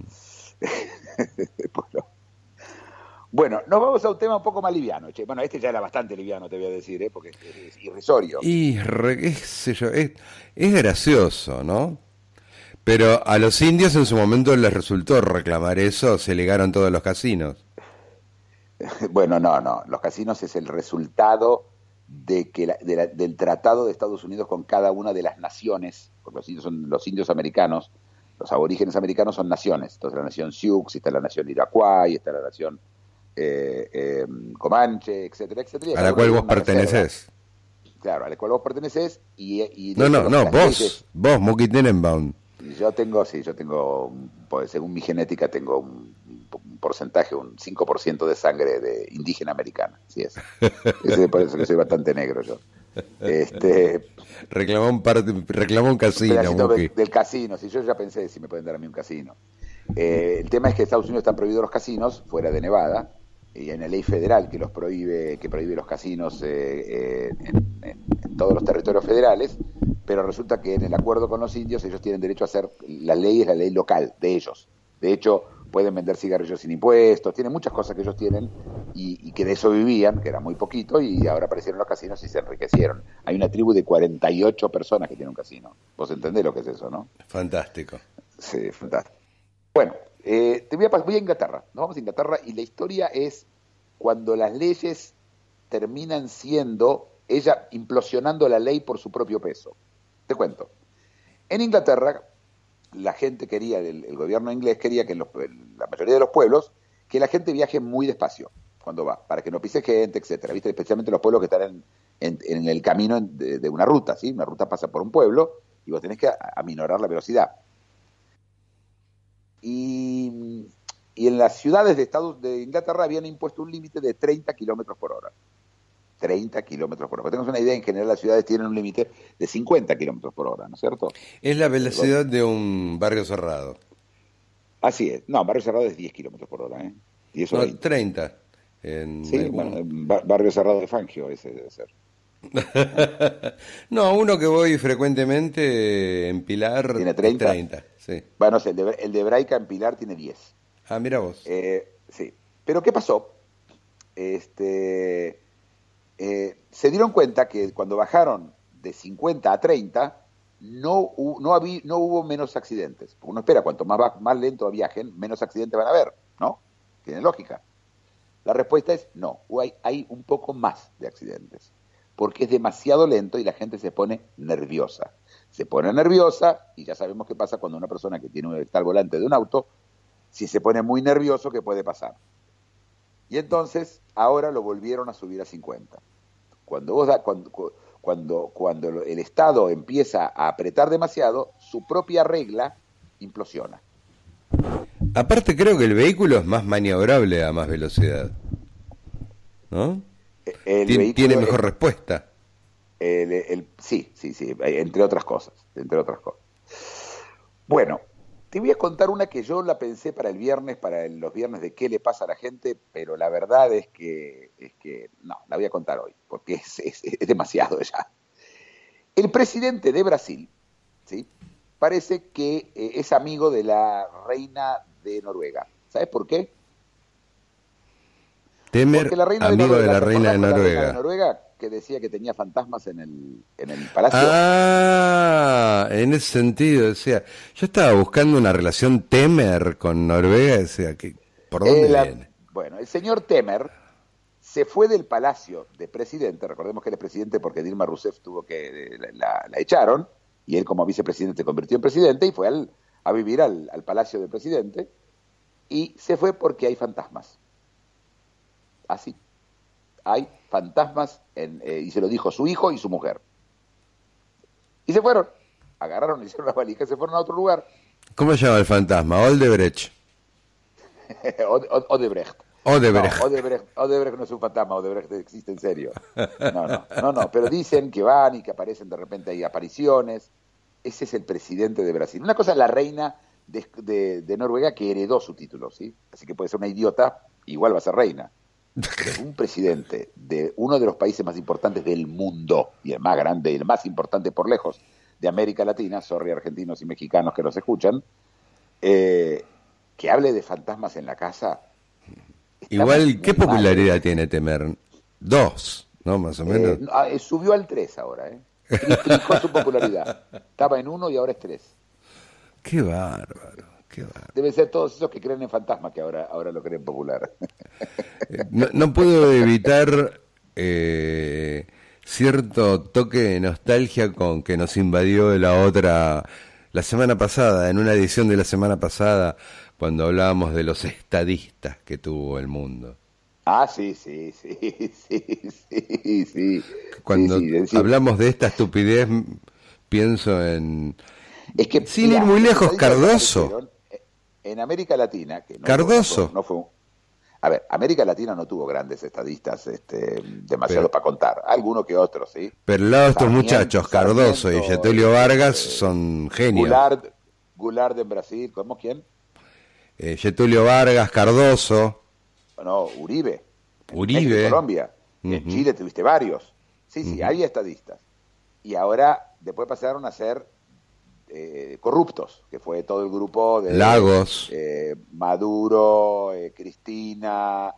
bueno. bueno, nos vamos a un tema un poco más liviano. Che. Bueno, este ya era bastante liviano, te voy a decir, ¿eh? Porque es, es irrisorio. Y, re, qué sé yo, es, es gracioso, ¿no? Pero a los indios en su momento les resultó reclamar eso, se legaron todos los casinos. Bueno, no, no. Los casinos es el resultado de que la, de la, del tratado de Estados Unidos con cada una de las naciones, porque los indios son los indios americanos, los aborígenes americanos son naciones. Entonces la nación Sioux, está la nación Iroquois, está la nación eh, eh, Comanche, etcétera, etcétera. A la cual vos pertenecés. Claro, a la cual vos pertenecés y... y no, no, no, vos, leyes, vos, Mookie Tenenbaum. Yo tengo, sí, yo tengo, pues, según mi genética, tengo un, un porcentaje, un cinco por ciento de sangre de indígena americana, sí es. Es por eso que soy bastante negro yo. Este, reclamó un, par de, reclamó un casino. Un del, del casino, si yo ya pensé si me pueden dar a mí un casino. Eh, el tema es que en Estados Unidos están prohibidos los casinos, fuera de Nevada, y hay una ley federal que los prohíbe, que prohíbe los casinos eh, eh, en, en, en todos los territorios federales, pero resulta que en el acuerdo con los indios ellos tienen derecho a hacer, la ley es la ley local de ellos. De hecho, pueden vender cigarrillos sin impuestos, tienen muchas cosas que ellos tienen y, y que de eso vivían, que era muy poquito, y ahora aparecieron los casinos y se enriquecieron. Hay una tribu de cuarenta y ocho personas que tiene un casino. Vos entendés lo que es eso, ¿no? Fantástico. Sí, fantástico. Bueno, eh, te voy a, voy a Inglaterra, nos vamos a Inglaterra y la historia es cuando las leyes terminan siendo, ella implosionando la ley por su propio peso. Te cuento. En Inglaterra, la gente quería, el, el gobierno inglés quería que en, los, en la mayoría de los pueblos, que la gente viaje muy despacio cuando va, para que no pise gente, etcétera. ¿Viste? Especialmente los pueblos que están en, en, en el camino de, de una ruta, ¿sí? Una ruta pasa por un pueblo y vos tenés que aminorar la velocidad. Y, y en las ciudades de Estados de Inglaterra habían impuesto un límite de treinta kilómetros por hora. treinta kilómetros por hora. Tenemos una idea, en general las ciudades tienen un límite de cincuenta kilómetros por hora, ¿no es cierto? Es la velocidad de un barrio cerrado. Así es. No, barrio cerrado es diez kilómetros por hora, ¿eh? diez o no, veinte. treinta. En sí, algún... bueno, barrio cerrado de Fangio, ese debe ser. No, uno que voy frecuentemente en Pilar tiene treinta. treinta, sí. Bueno, el de, el de Braica en Pilar tiene diez. Ah, mira vos. Eh, sí. Pero ¿qué pasó? Este, eh, se dieron cuenta que cuando bajaron de cincuenta a treinta no, no, había, no hubo menos accidentes. Uno espera, cuanto más, más lento viajen, menos accidentes van a haber, ¿no? Tiene lógica. La respuesta es no, hay, hay un poco más de accidentes, porque es demasiado lento y la gente se pone nerviosa. Se pone nerviosa y ya sabemos qué pasa cuando una persona que tiene está al volante de un auto, si se pone muy nervioso, ¿qué puede pasar? Y entonces, ahora lo volvieron a subir a cincuenta. Cuando, vos da, cuando, cuando, cuando el Estado empieza a apretar demasiado, su propia regla implosiona. Aparte creo que el vehículo es más maniobrable a más velocidad, ¿no? El Tien, tiene mejor el, respuesta. El, el, sí, sí, sí, entre otras cosas, entre otras cosas. Bueno, te voy a contar una que yo la pensé para el viernes, para el, los viernes de qué le pasa a la gente, pero la verdad es que, es que no, la voy a contar hoy, porque es, es, es demasiado ya. El presidente de Brasil, ¿sí?, parece que eh, es amigo de la reina de Noruega. ¿Sabes por qué? Temer, porque la reina amigo de, Noruega, de la reina de Noruega. La reina de Noruega que decía que tenía fantasmas en el, en el palacio. Ah, en ese sentido, o sea, yo estaba buscando una relación Temer con Noruega, o sea, que, ¿por dónde eh, la, viene? Bueno, el señor Temer se fue del palacio de presidente, recordemos que él es presidente porque Dilma Rousseff tuvo que, la, la, la echaron, y él como vicepresidente se convirtió en presidente y fue al, a vivir al, al palacio del presidente, y se fue porque hay fantasmas. Así. Hay fantasmas, en, eh, y se lo dijo su hijo y su mujer. Y se fueron. Agarraron, hicieron las valijas y se fueron a otro lugar. ¿Cómo se llama el fantasma? Odebrecht. Odebrecht. Odebrecht. No, Odebrecht. Odebrecht no es un fantasma, Odebrecht existe en serio. No, no, no, no, pero dicen que van y que aparecen de repente hay apariciones. Ese es el presidente de Brasil. Una cosa es la reina de, de, de Noruega que heredó su título, ¿sí? Así que puede ser una idiota, igual va a ser reina. Un presidente de uno de los países más importantes del mundo, y el más grande, y el más importante por lejos, de América Latina, sorry argentinos y mexicanos que nos escuchan, eh, que hable de fantasmas en la casa. Igual, ¿qué popularidad mal, tiene Temer? Dos, ¿no? Más o menos. Eh, subió al tres ahora, ¿eh? Triplicó su popularidad. Estaba en uno y ahora es tres. Qué bárbaro, qué bárbaro. Deben ser todos esos que creen en fantasmas que ahora, ahora lo creen popular. No, no puedo evitar eh, cierto toque de nostalgia con que nos invadió la otra, la semana pasada, en una edición de la semana pasada, cuando hablábamos de los estadistas que tuvo el mundo. Ah, sí, sí, sí, sí, sí, sí, sí, Cuando sí, es decir, hablamos de esta estupidez, pienso en, es que, sin ir mira, muy los lejos, estadistas Cardoso. aparecieron eh, en América Latina, que no fue, no fue, Cardoso. no fue un- a ver, América Latina no tuvo grandes estadistas, este, Pero, demasiados para contar, algunos que otros, sí. pero al lado de estos Sarmiento, muchachos, Cardoso y Sarmiento, Getulio Vargas, este, son genios. Goulart, Goulart en Brasil, ¿cómo quién? Eh, Getulio Vargas, Cardoso, No, Uribe, en México y Uribe. Colombia, y en Ujú, Chile tuviste varios. Sí, sí, ujú. hay estadistas. Y ahora, después pasaron a ser eh, corruptos, que fue todo el grupo de Lagos. eh, Maduro, eh, Cristina,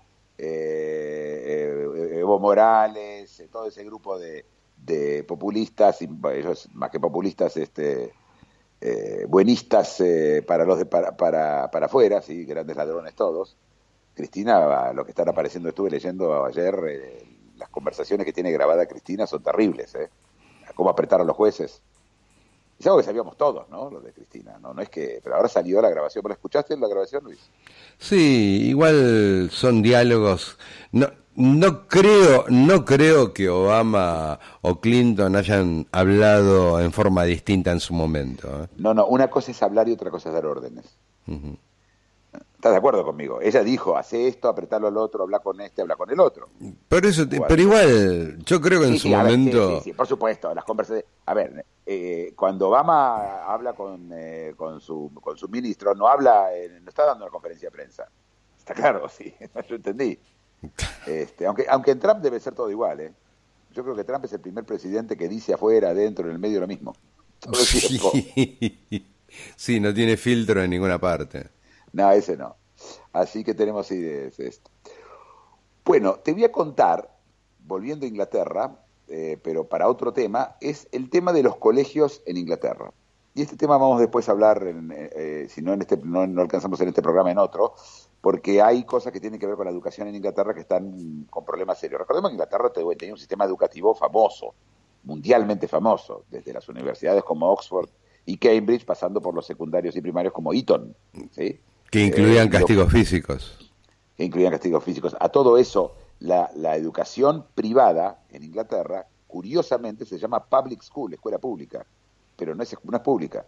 eh, eh, Evo Morales, eh, todo ese grupo de, de populistas, y, bueno, ellos más que populistas, este, eh, buenistas eh, para los de para, para, para afuera, ¿sí? Grandes ladrones todos. Cristina, lo que están apareciendo, estuve leyendo ayer, eh, las conversaciones que tiene grabada Cristina son terribles, ¿eh? Cómo apretar a los jueces. Es algo que sabíamos todos, ¿no? Lo de Cristina, ¿no? No es que, pero ahora salió la grabación. ¿Vos la escuchaste la grabación, Luis? Sí, igual son diálogos. No, no creo, no creo que Obama o Clinton hayan hablado en forma distinta en su momento. ¿Eh? No, no, una cosa es hablar y otra cosa es dar órdenes. Ujú. ¿Estás de acuerdo conmigo? Ella dijo, hace esto, apretalo al otro, habla con este, habla con el otro. Por eso, te- pero Cuando... igual, yo creo que en Sí, su sí, a ver, sí, sí, momento, sí, por supuesto, las conversaciones... A ver, eh, cuando Obama habla con, eh, con, su, con su ministro, no habla, eh, no está dando una conferencia de prensa. Está claro, sí, yo entendí. Este, aunque, aunque en Trump debe ser todo igual, ¿eh? Yo creo que Trump es el primer presidente que dice afuera, adentro, en el medio lo mismo. Todo el tiempo. sí, sí, no tiene filtro en ninguna parte. No, ese no. Así que tenemos sí, es esto. Bueno, te voy a contar, volviendo a Inglaterra, eh, pero para otro tema, es el tema de los colegios en Inglaterra. Y este tema vamos después a hablar, en, eh, si no, en este, no, no alcanzamos en este programa, en otro, porque hay cosas que tienen que ver con la educación en Inglaterra que están con problemas serios. Recordemos que Inglaterra tenía un sistema educativo famoso, mundialmente famoso, desde las universidades como Oxford y Cambridge, pasando por los secundarios y primarios como Eton, ¿sí? Que Eh, incluían y lo, castigos físicos. que incluían castigos físicos. A todo eso, la, la educación privada en Inglaterra, curiosamente, se llama public school, escuela pública, pero no es, no es pública.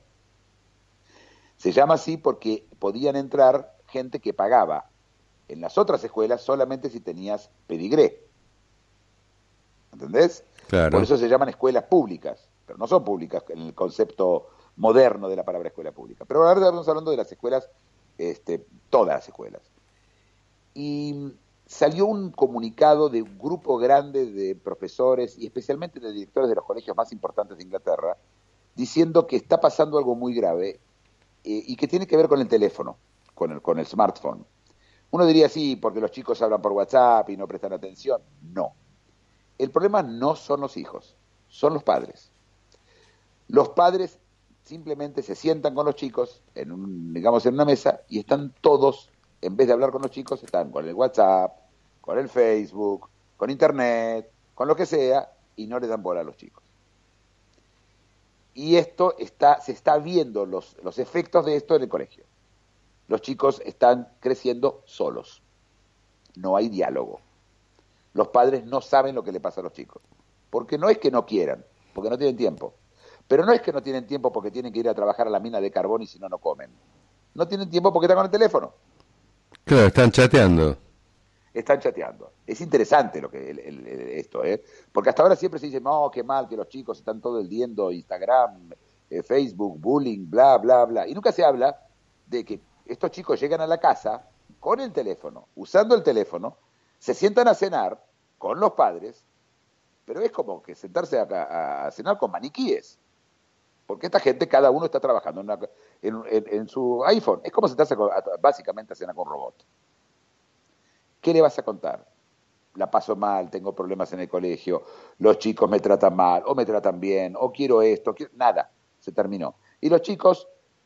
Se llama así porque podían entrar gente que pagaba en las otras escuelas solamente si tenías pedigré. ¿Entendés? Por Claro. eso se llaman escuelas públicas, pero no son públicas en el concepto moderno de la palabra escuela pública. Pero ahora estamos hablando de las escuelas, este, todas las escuelas. Y salió un comunicado de un grupo grande de profesores y especialmente de directores de los colegios más importantes de Inglaterra, diciendo que está pasando algo muy grave eh, y que tiene que ver con el teléfono, con el, con el smartphone. Uno diría sí, porque los chicos hablan por WhatsApp y no prestan atención. No. El problema no son los hijos, son los padres. Los padres simplemente se sientan con los chicos, en un, digamos, en una mesa, y están todos, en vez de hablar con los chicos, están con el WhatsApp, con el Facebook, con Internet, con lo que sea, y no le dan bola a los chicos. Y esto está, se está viendo los, los efectos de esto en el colegio. Los chicos están creciendo solos. No hay diálogo. Los padres no saben lo que le pasa a los chicos. Porque no es que no quieran, porque no tienen tiempo. Pero no es que no tienen tiempo porque tienen que ir a trabajar a la mina de carbón y si no, no comen. No tienen tiempo porque están con el teléfono. Claro, están chateando. Están chateando. Es interesante lo que el, el, el, esto, ¿eh? Porque hasta ahora siempre se dice, no, qué mal que los chicos están todo el día en Instagram, eh, Facebook, bullying, bla, bla, bla. Y nunca se habla de que estos chicos llegan a la casa con el teléfono, usando el teléfono, se sientan a cenar con los padres, pero es como que sentarse a, a, a cenar con maniquíes. Porque esta gente, cada uno está trabajando en, una, en, en, en su iPhone. Es como sentarse con, básicamente a cenar con un robot. ¿Qué le vas a contar? La paso mal, tengo problemas en el colegio, los chicos me tratan mal, o me tratan bien, o quiero esto, quiero... nada, se terminó. Y los chicos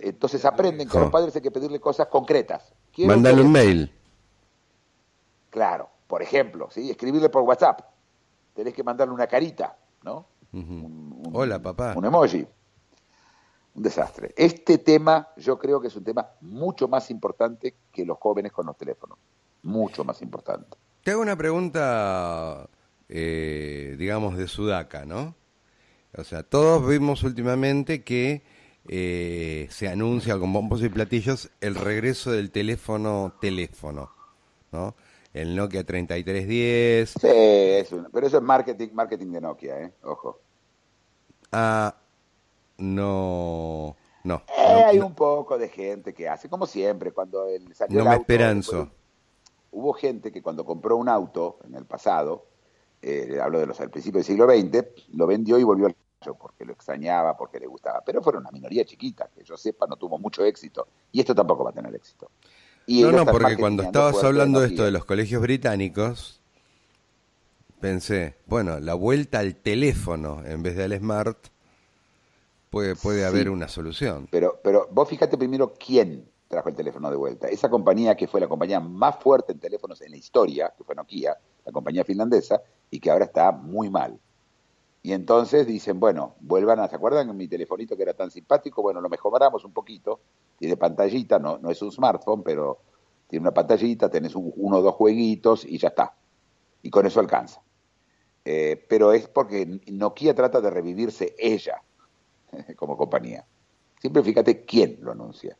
Entonces aprenden que a los Jo. padres hay que pedirle cosas concretas. Quiero Mándale que- un mail. Claro, por ejemplo, ¿sí? Escribirle por WhatsApp. Tenés que mandarle una carita, ¿no? Ujú. Un, un- Hola, papá. un emoji. Un desastre. Este tema yo creo que es un tema mucho más importante que los jóvenes con los teléfonos. Mucho más importante. Te hago una pregunta, eh, digamos, de sudaca, ¿no? O sea, todos vimos últimamente que eh, se anuncia con bombos y platillos el regreso del teléfono teléfono, ¿no? El Nokia treinta y tres diez. Sí, es una- pero eso es marketing, marketing de Nokia, ¿eh? Ojo. Ah, no, no, Eh, no, hay no, un poco de gente que hace, como siempre, cuando el- salió no el me auto, después esperanzo. de- hubo gente que cuando compró un auto en el pasado, eh, hablo de los al principio del siglo veinte, lo vendió y volvió al negocio porque lo extrañaba, porque le gustaba. Pero fueron una minoría chiquita, que yo sepa, no tuvo mucho éxito. Y esto tampoco va a tener éxito. Y No, lo no, están porque cuando marketingando estabas fuerte de hablando de esto Nokia. de los colegios británicos, pensé, bueno, la vuelta al teléfono en vez del smart puede, puede haber Sí, una solución. pero, pero vos fíjate primero quién trajo el teléfono de vuelta. Esa compañía que fue la compañía más fuerte en teléfonos en la historia, que fue Nokia, la compañía finlandesa, y que ahora está muy mal. Y entonces dicen, bueno, vuelvan a, ¿se acuerdan mi telefonito que era tan simpático? Bueno, lo mejoramos un poquito, tiene pantallita, no, no es un smartphone, pero tiene una pantallita, tenés un- uno o dos jueguitos y ya está. Y con eso alcanza. Eh, pero es porque Nokia trata de revivirse ella como compañía. Siempre fíjate quién lo anuncia.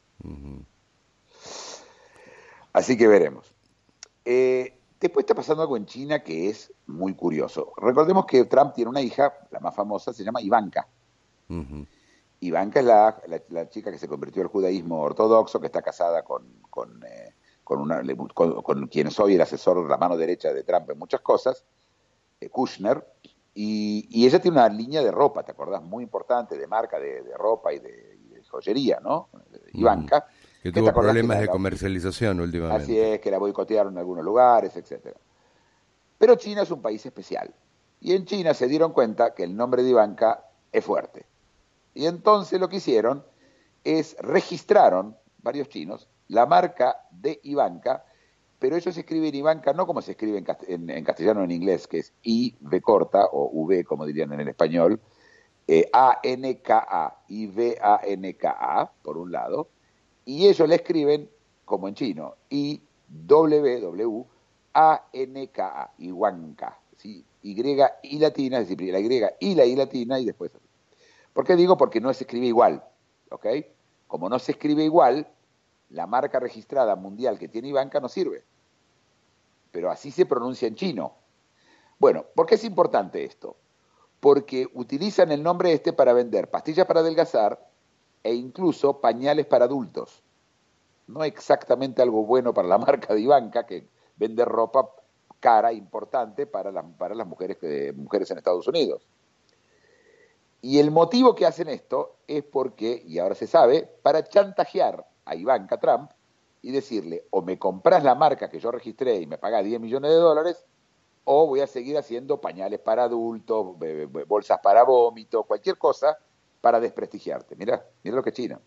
Así que veremos. Eh, después está pasando algo en China que es muy curioso. Recordemos que Trump tiene una hija, la más famosa, se llama Ivanka. Ujú. Ivanka es la, la, la chica que se convirtió al judaísmo ortodoxo, que está casada con, con, eh, con, una, con, con quien soy el asesor, la mano derecha de Trump en muchas cosas, eh, Kushner, y, y ella tiene una línea de ropa, ¿te acordás? Muy importante, de marca de, de ropa y de, y de joyería, ¿no? Ujú. Ivanka, Que que te tuvo acordás que problemas la, de la, comercialización así últimamente. es, que la boicotearon en algunos lugares, etcétera. Pero China es un país especial. Y en China se dieron cuenta que el nombre de Ivanka es fuerte. Y entonces lo que hicieron es registraron, varios chinos, la marca de Ivanka, pero ellos escriben Ivanka no como se escribe en, cast en, en castellano o en inglés, que es I, V corta, o V, como dirían en el español, eh, A N K A, I V A N K A, por un lado, y ellos la escriben como en chino, I, W, W, A N K A, Iwanka, ¿sí? Y, I latina, es decir, la Y y la I latina, y después. ¿Por qué digo? Porque no se escribe igual, ¿ok? Como no se escribe igual, la marca registrada mundial que tiene Ivanka no sirve. Pero así se pronuncia en chino. Bueno, ¿por qué es importante esto? Porque utilizan el nombre este para vender pastillas para adelgazar e incluso pañales para adultos. No exactamente algo bueno para la marca de Ivanka, que vende ropa cara, importante para, la, para las mujeres, que, mujeres en Estados Unidos. Y el motivo que hacen esto es porque, y ahora se sabe, para chantajear a Ivanka Trump y decirle, o me compras la marca que yo registré y me pagas diez millones de dólares, o voy a seguir haciendo pañales para adultos, bolsas para vómito, cualquier cosa para desprestigiarte. Mira, mira lo que es China.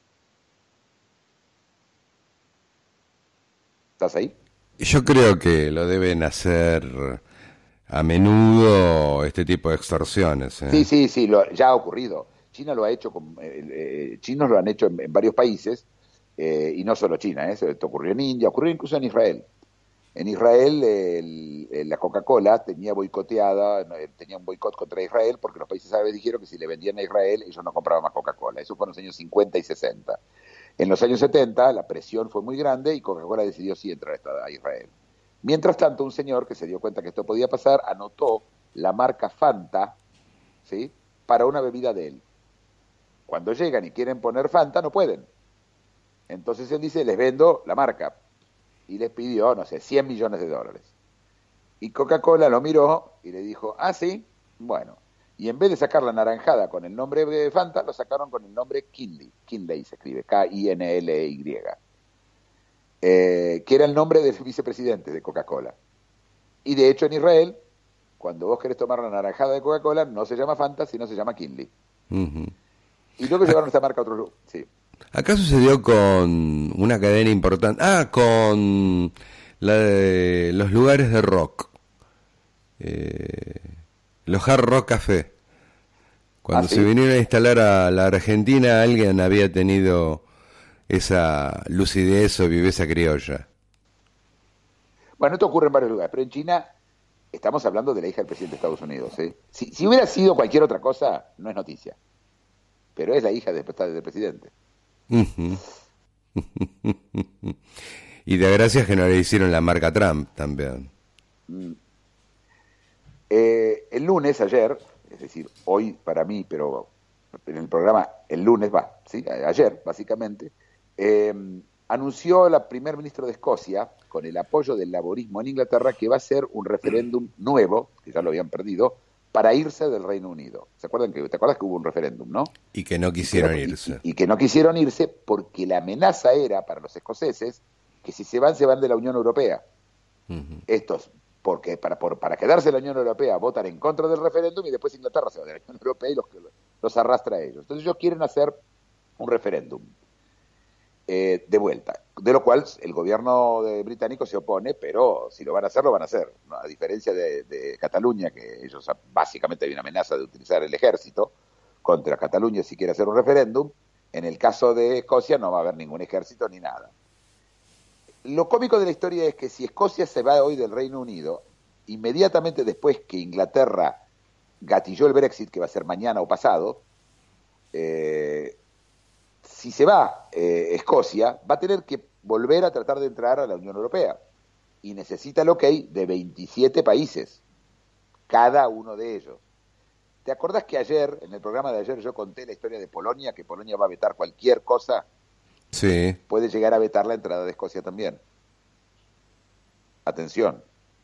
¿Estás ahí? Yo creo que lo deben hacer a menudo este tipo de extorsiones, Sí, ¿eh? sí, sí, lo, ya ha ocurrido. China lo ha hecho, con, eh, eh, chinos lo han hecho en, en varios países, eh, y no solo China, ¿eh? Esto ocurrió en India, ocurrió incluso en Israel. En Israel el, el, la Coca-Cola tenía boicoteada, tenía un boicot contra Israel porque los países árabes dijeron que si le vendían a Israel ellos no compraban más Coca-Cola. Eso fue en los años cincuenta y sesenta. En los años setenta la presión fue muy grande y Coca-Cola decidió sí entrar a Israel. Mientras tanto, un señor que se dio cuenta que esto podía pasar anotó la marca Fanta, ¿sí?, para una bebida de él. Cuando llegan y quieren poner Fanta, no pueden. Entonces él dice, les vendo la marca. Y les pidió, no sé, cien millones de dólares. Y Coca-Cola lo miró y le dijo, ah, sí, bueno. Y en vez de sacar la naranjada con el nombre de Fanta, lo sacaron con el nombre Kinley. Kinley se escribe, K I N L Y. Eh, que era el nombre del vicepresidente de Coca-Cola. Y de hecho en Israel, cuando vos querés tomar la naranjada de Coca-Cola, no se llama Fanta, sino se llama Kinley. Ujú. Y luego llevaron esta marca a otro lugar. Sí. Acá sucedió con una cadena importante. Ah, con la de los lugares de rock. Eh, los Hard Rock Café. Cuando ¿Ah, sí? se vinieron a instalar a la Argentina, alguien había tenido esa lucidez o viveza criolla. Bueno, esto ocurre en varios lugares, pero en China estamos hablando de la hija del presidente de Estados Unidos. ¿eh? Si, si hubiera sido cualquier otra cosa, no es noticia. Pero es la hija del, del presidente. Uh-huh. Y de gracias que no le hicieron la marca Trump también. Mm. Eh, el lunes, ayer, es decir, hoy para mí, pero en el programa el lunes, va, ¿sí? Ayer, básicamente, eh, anunció la primer ministro de Escocia, con el apoyo del laborismo en Inglaterra, que va a hacer un referéndum nuevo, que ya lo habían perdido, para irse del Reino Unido. ¿Se acuerdan que, te acuerdas que hubo un referéndum, no? Y que no quisieron y que, irse. Y, y que no quisieron irse porque la amenaza era para los escoceses que si se van, se van de la Unión Europea. Uh-huh. Estos, porque para, por, para quedarse en la Unión Europea votan en contra del referéndum y después Inglaterra se va de la Unión Europea y los, los arrastra a ellos. Entonces ellos quieren hacer un referéndum eh, de vuelta, de lo cual el gobierno de británico se opone, pero si lo van a hacer, lo van a hacer, ¿no? A diferencia de, de Cataluña, que ellos básicamente hay una amenaza de utilizar el ejército contra Cataluña si quiere hacer un referéndum. En el caso de Escocia no va a haber ningún ejército ni nada. Lo cómico de la historia es que si Escocia se va hoy del Reino Unido, inmediatamente después que Inglaterra gatilló el Brexit, que va a ser mañana o pasado, eh, si se va eh, Escocia, va a tener que volver a tratar de entrar a la Unión Europea y necesita el ok de veintisiete países, cada uno de ellos. ¿Te acordás que ayer, en el programa de ayer, yo conté la historia de Polonia, que Polonia va a vetar cualquier cosa? Sí. Puede llegar a vetar la entrada de Escocia también. Atención.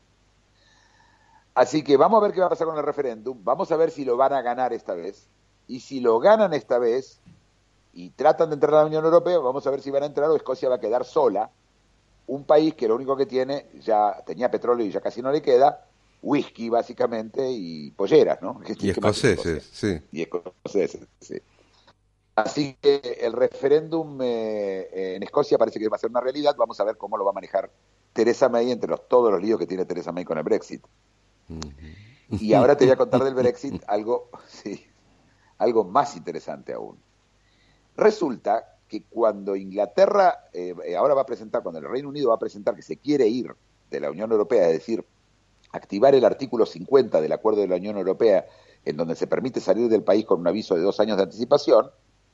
Así que vamos a ver qué va a pasar con el referéndum, vamos a ver si lo van a ganar esta vez, y si lo ganan esta vez y tratan de entrar a la Unión Europea, vamos a ver si van a entrar o Escocia va a quedar sola, un país que lo único que tiene, ya tenía petróleo y ya casi no le queda, whisky básicamente y polleras, ¿no? Y escoceses, sí. Y escoceses, sí. Así que el referéndum eh, en Escocia parece que va a ser una realidad. Vamos a ver cómo lo va a manejar Theresa May entre los, todos los líos que tiene Theresa May con el Brexit. Uh-huh. Y ahora te voy a contar del Brexit algo, sí, algo más interesante aún. Resulta que cuando Inglaterra eh, ahora va a presentar, cuando el Reino Unido va a presentar que se quiere ir de la Unión Europea, es decir, activar el artículo cincuenta del Acuerdo de la Unión Europea, en donde se permite salir del país con un aviso de dos años de anticipación,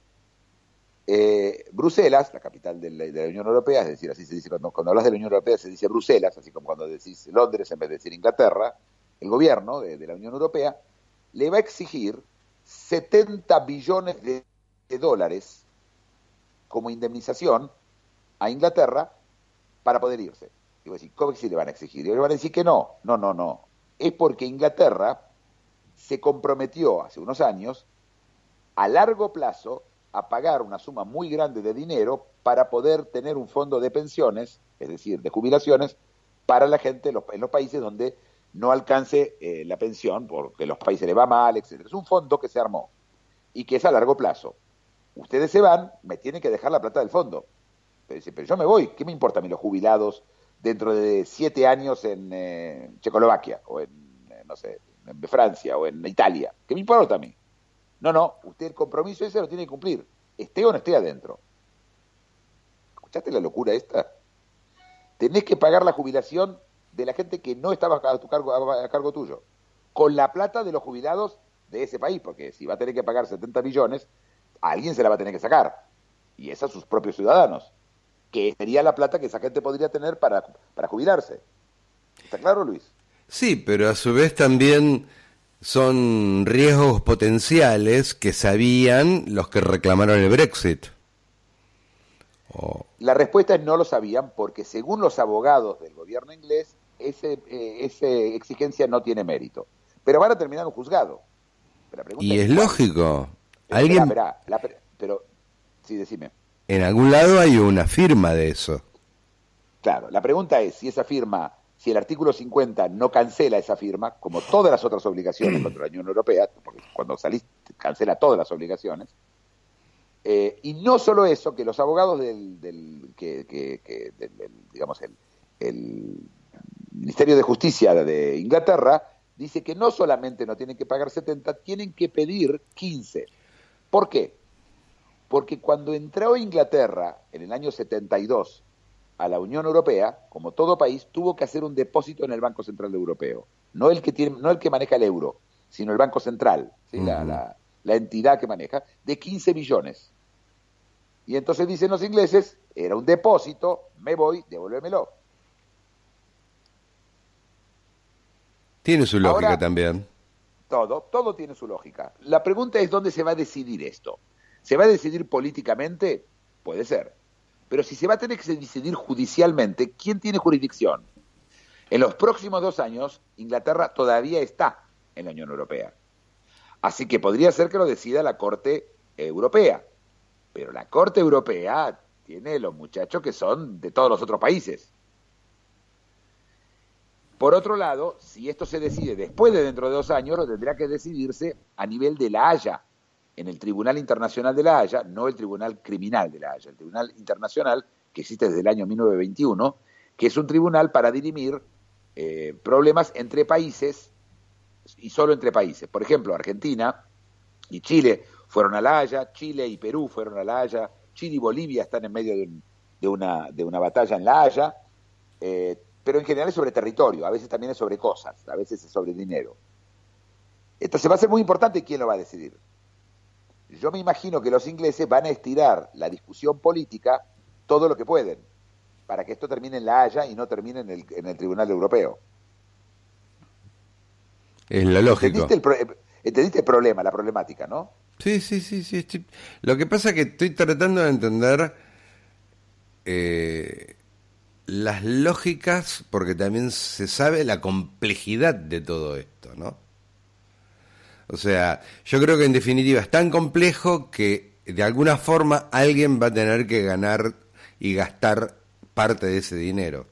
Eh, Bruselas, la capital de la, de la Unión Europea, es decir, así se dice, cuando, cuando hablas de la Unión Europea se dice Bruselas, así como cuando decís Londres en vez de decir Inglaterra, el gobierno de, de la Unión Europea le va a exigir setenta billones de, de dólares como indemnización a Inglaterra para poder irse. Digo, ¿cómo que si le van a exigir? Y le van a decir que no, no, no, no. Es porque Inglaterra se comprometió hace unos años a largo plazo a pagar una suma muy grande de dinero para poder tener un fondo de pensiones, es decir, de jubilaciones, para la gente en los, en los países donde no alcance eh, la pensión, porque a los países le va mal, etcétera. Es un fondo que se armó y que es a largo plazo. Ustedes se van, me tienen que dejar la plata del fondo. Pero dice, pero yo me voy, ¿qué me importa a mí los jubilados dentro de siete años en eh, Checoslovaquia, o en, eh, no sé, en Francia, o en Italia? ¿Qué me importa a mí? No, no, usted el compromiso ese lo tiene que cumplir, esté o no esté adentro. ¿Escuchaste la locura esta? Tenés que pagar la jubilación de la gente que no estaba a tu cargo, a, a cargo tuyo, con la plata de los jubilados de ese país, porque si va a tener que pagar setenta millones, a alguien se la va a tener que sacar, y es a sus propios ciudadanos, que sería la plata que esa gente podría tener para, para jubilarse. ¿Está claro, Luis? Sí, pero a su vez también son riesgos potenciales que sabían los que reclamaron el Brexit. Oh. La respuesta es no lo sabían porque según los abogados del gobierno inglés, ese, eh, esa exigencia no tiene mérito. Pero van a terminar un juzgado. Pero la y es, es lógico. Pero, ¿Alguien... Esperá, esperá, la, pero, sí, decime. En algún lado hay una firma de eso. Claro, la pregunta es si esa firma... Si el artículo cincuenta no cancela esa firma, como todas las otras obligaciones contra la Unión Europea, porque cuando salís cancela todas las obligaciones, Eh, y no solo eso, que los abogados del, del, que, que, que, del, del digamos, el, el Ministerio de Justicia de Inglaterra dice que no solamente no tienen que pagar setenta, tienen que pedir quince. ¿Por qué? Porque cuando entró Inglaterra en el año setenta y dos a la Unión Europea, como todo país, tuvo que hacer un depósito en el Banco Central Europeo. No el que, tiene, no el que maneja el euro, sino el Banco Central, ¿sí? uh-huh. la, la, la entidad que maneja, de quince millones. Y entonces dicen los ingleses, era un depósito, me voy, devuélvemelo. Tiene su lógica Ahora, también. Todo, todo tiene su lógica. La pregunta es dónde se va a decidir esto. ¿Se va a decidir políticamente? Puede ser. Pero si se va a tener que decidir judicialmente, ¿quién tiene jurisdicción? En los próximos dos años, Inglaterra todavía está en la Unión Europea. Así que podría ser que lo decida la Corte Europea. Pero la Corte Europea tiene los muchachos que son de todos los otros países. Por otro lado, si esto se decide después de dentro de dos años, lo tendrá que decidirse a nivel de La Haya, en el Tribunal Internacional de La Haya, no el Tribunal Criminal de La Haya, el Tribunal Internacional, que existe desde el año mil novecientos veintiuno, que es un tribunal para dirimir eh, problemas entre países y solo entre países. Por ejemplo, Argentina y Chile fueron a La Haya, Chile y Perú fueron a La Haya, Chile y Bolivia están en medio de, un, de, una, de una batalla en La Haya, eh, pero en general es sobre territorio, a veces también es sobre cosas, a veces es sobre dinero. Entonces va a ser muy importante quién lo va a decidir. Yo me imagino que los ingleses van a estirar la discusión política todo lo que pueden, para que esto termine en La Haya y no termine en el, en el Tribunal Europeo. Es lo lógico. ¿Entendiste el, pro ¿Entendiste el problema, la problemática, no? Sí, sí, sí, sí. Estoy... Lo que pasa es que estoy tratando de entender... Eh... las lógicas, porque también se sabe la complejidad de todo esto, ¿no? O sea, yo creo que en definitiva es tan complejo que de alguna forma alguien va a tener que ganar y gastar parte de ese dinero.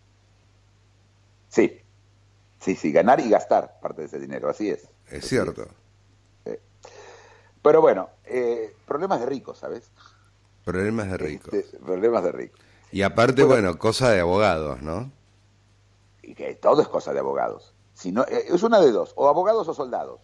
Sí, sí, sí, ganar y gastar parte de ese dinero, así es. Es así cierto. Es. Sí. Pero bueno, eh, problemas de ricos, ¿sabes? Problemas de ricos. Este, problemas de ricos. Y aparte, bueno, bueno, cosa de abogados, ¿no? Y que todo es cosa de abogados. Si no, es una de dos, o abogados o soldados.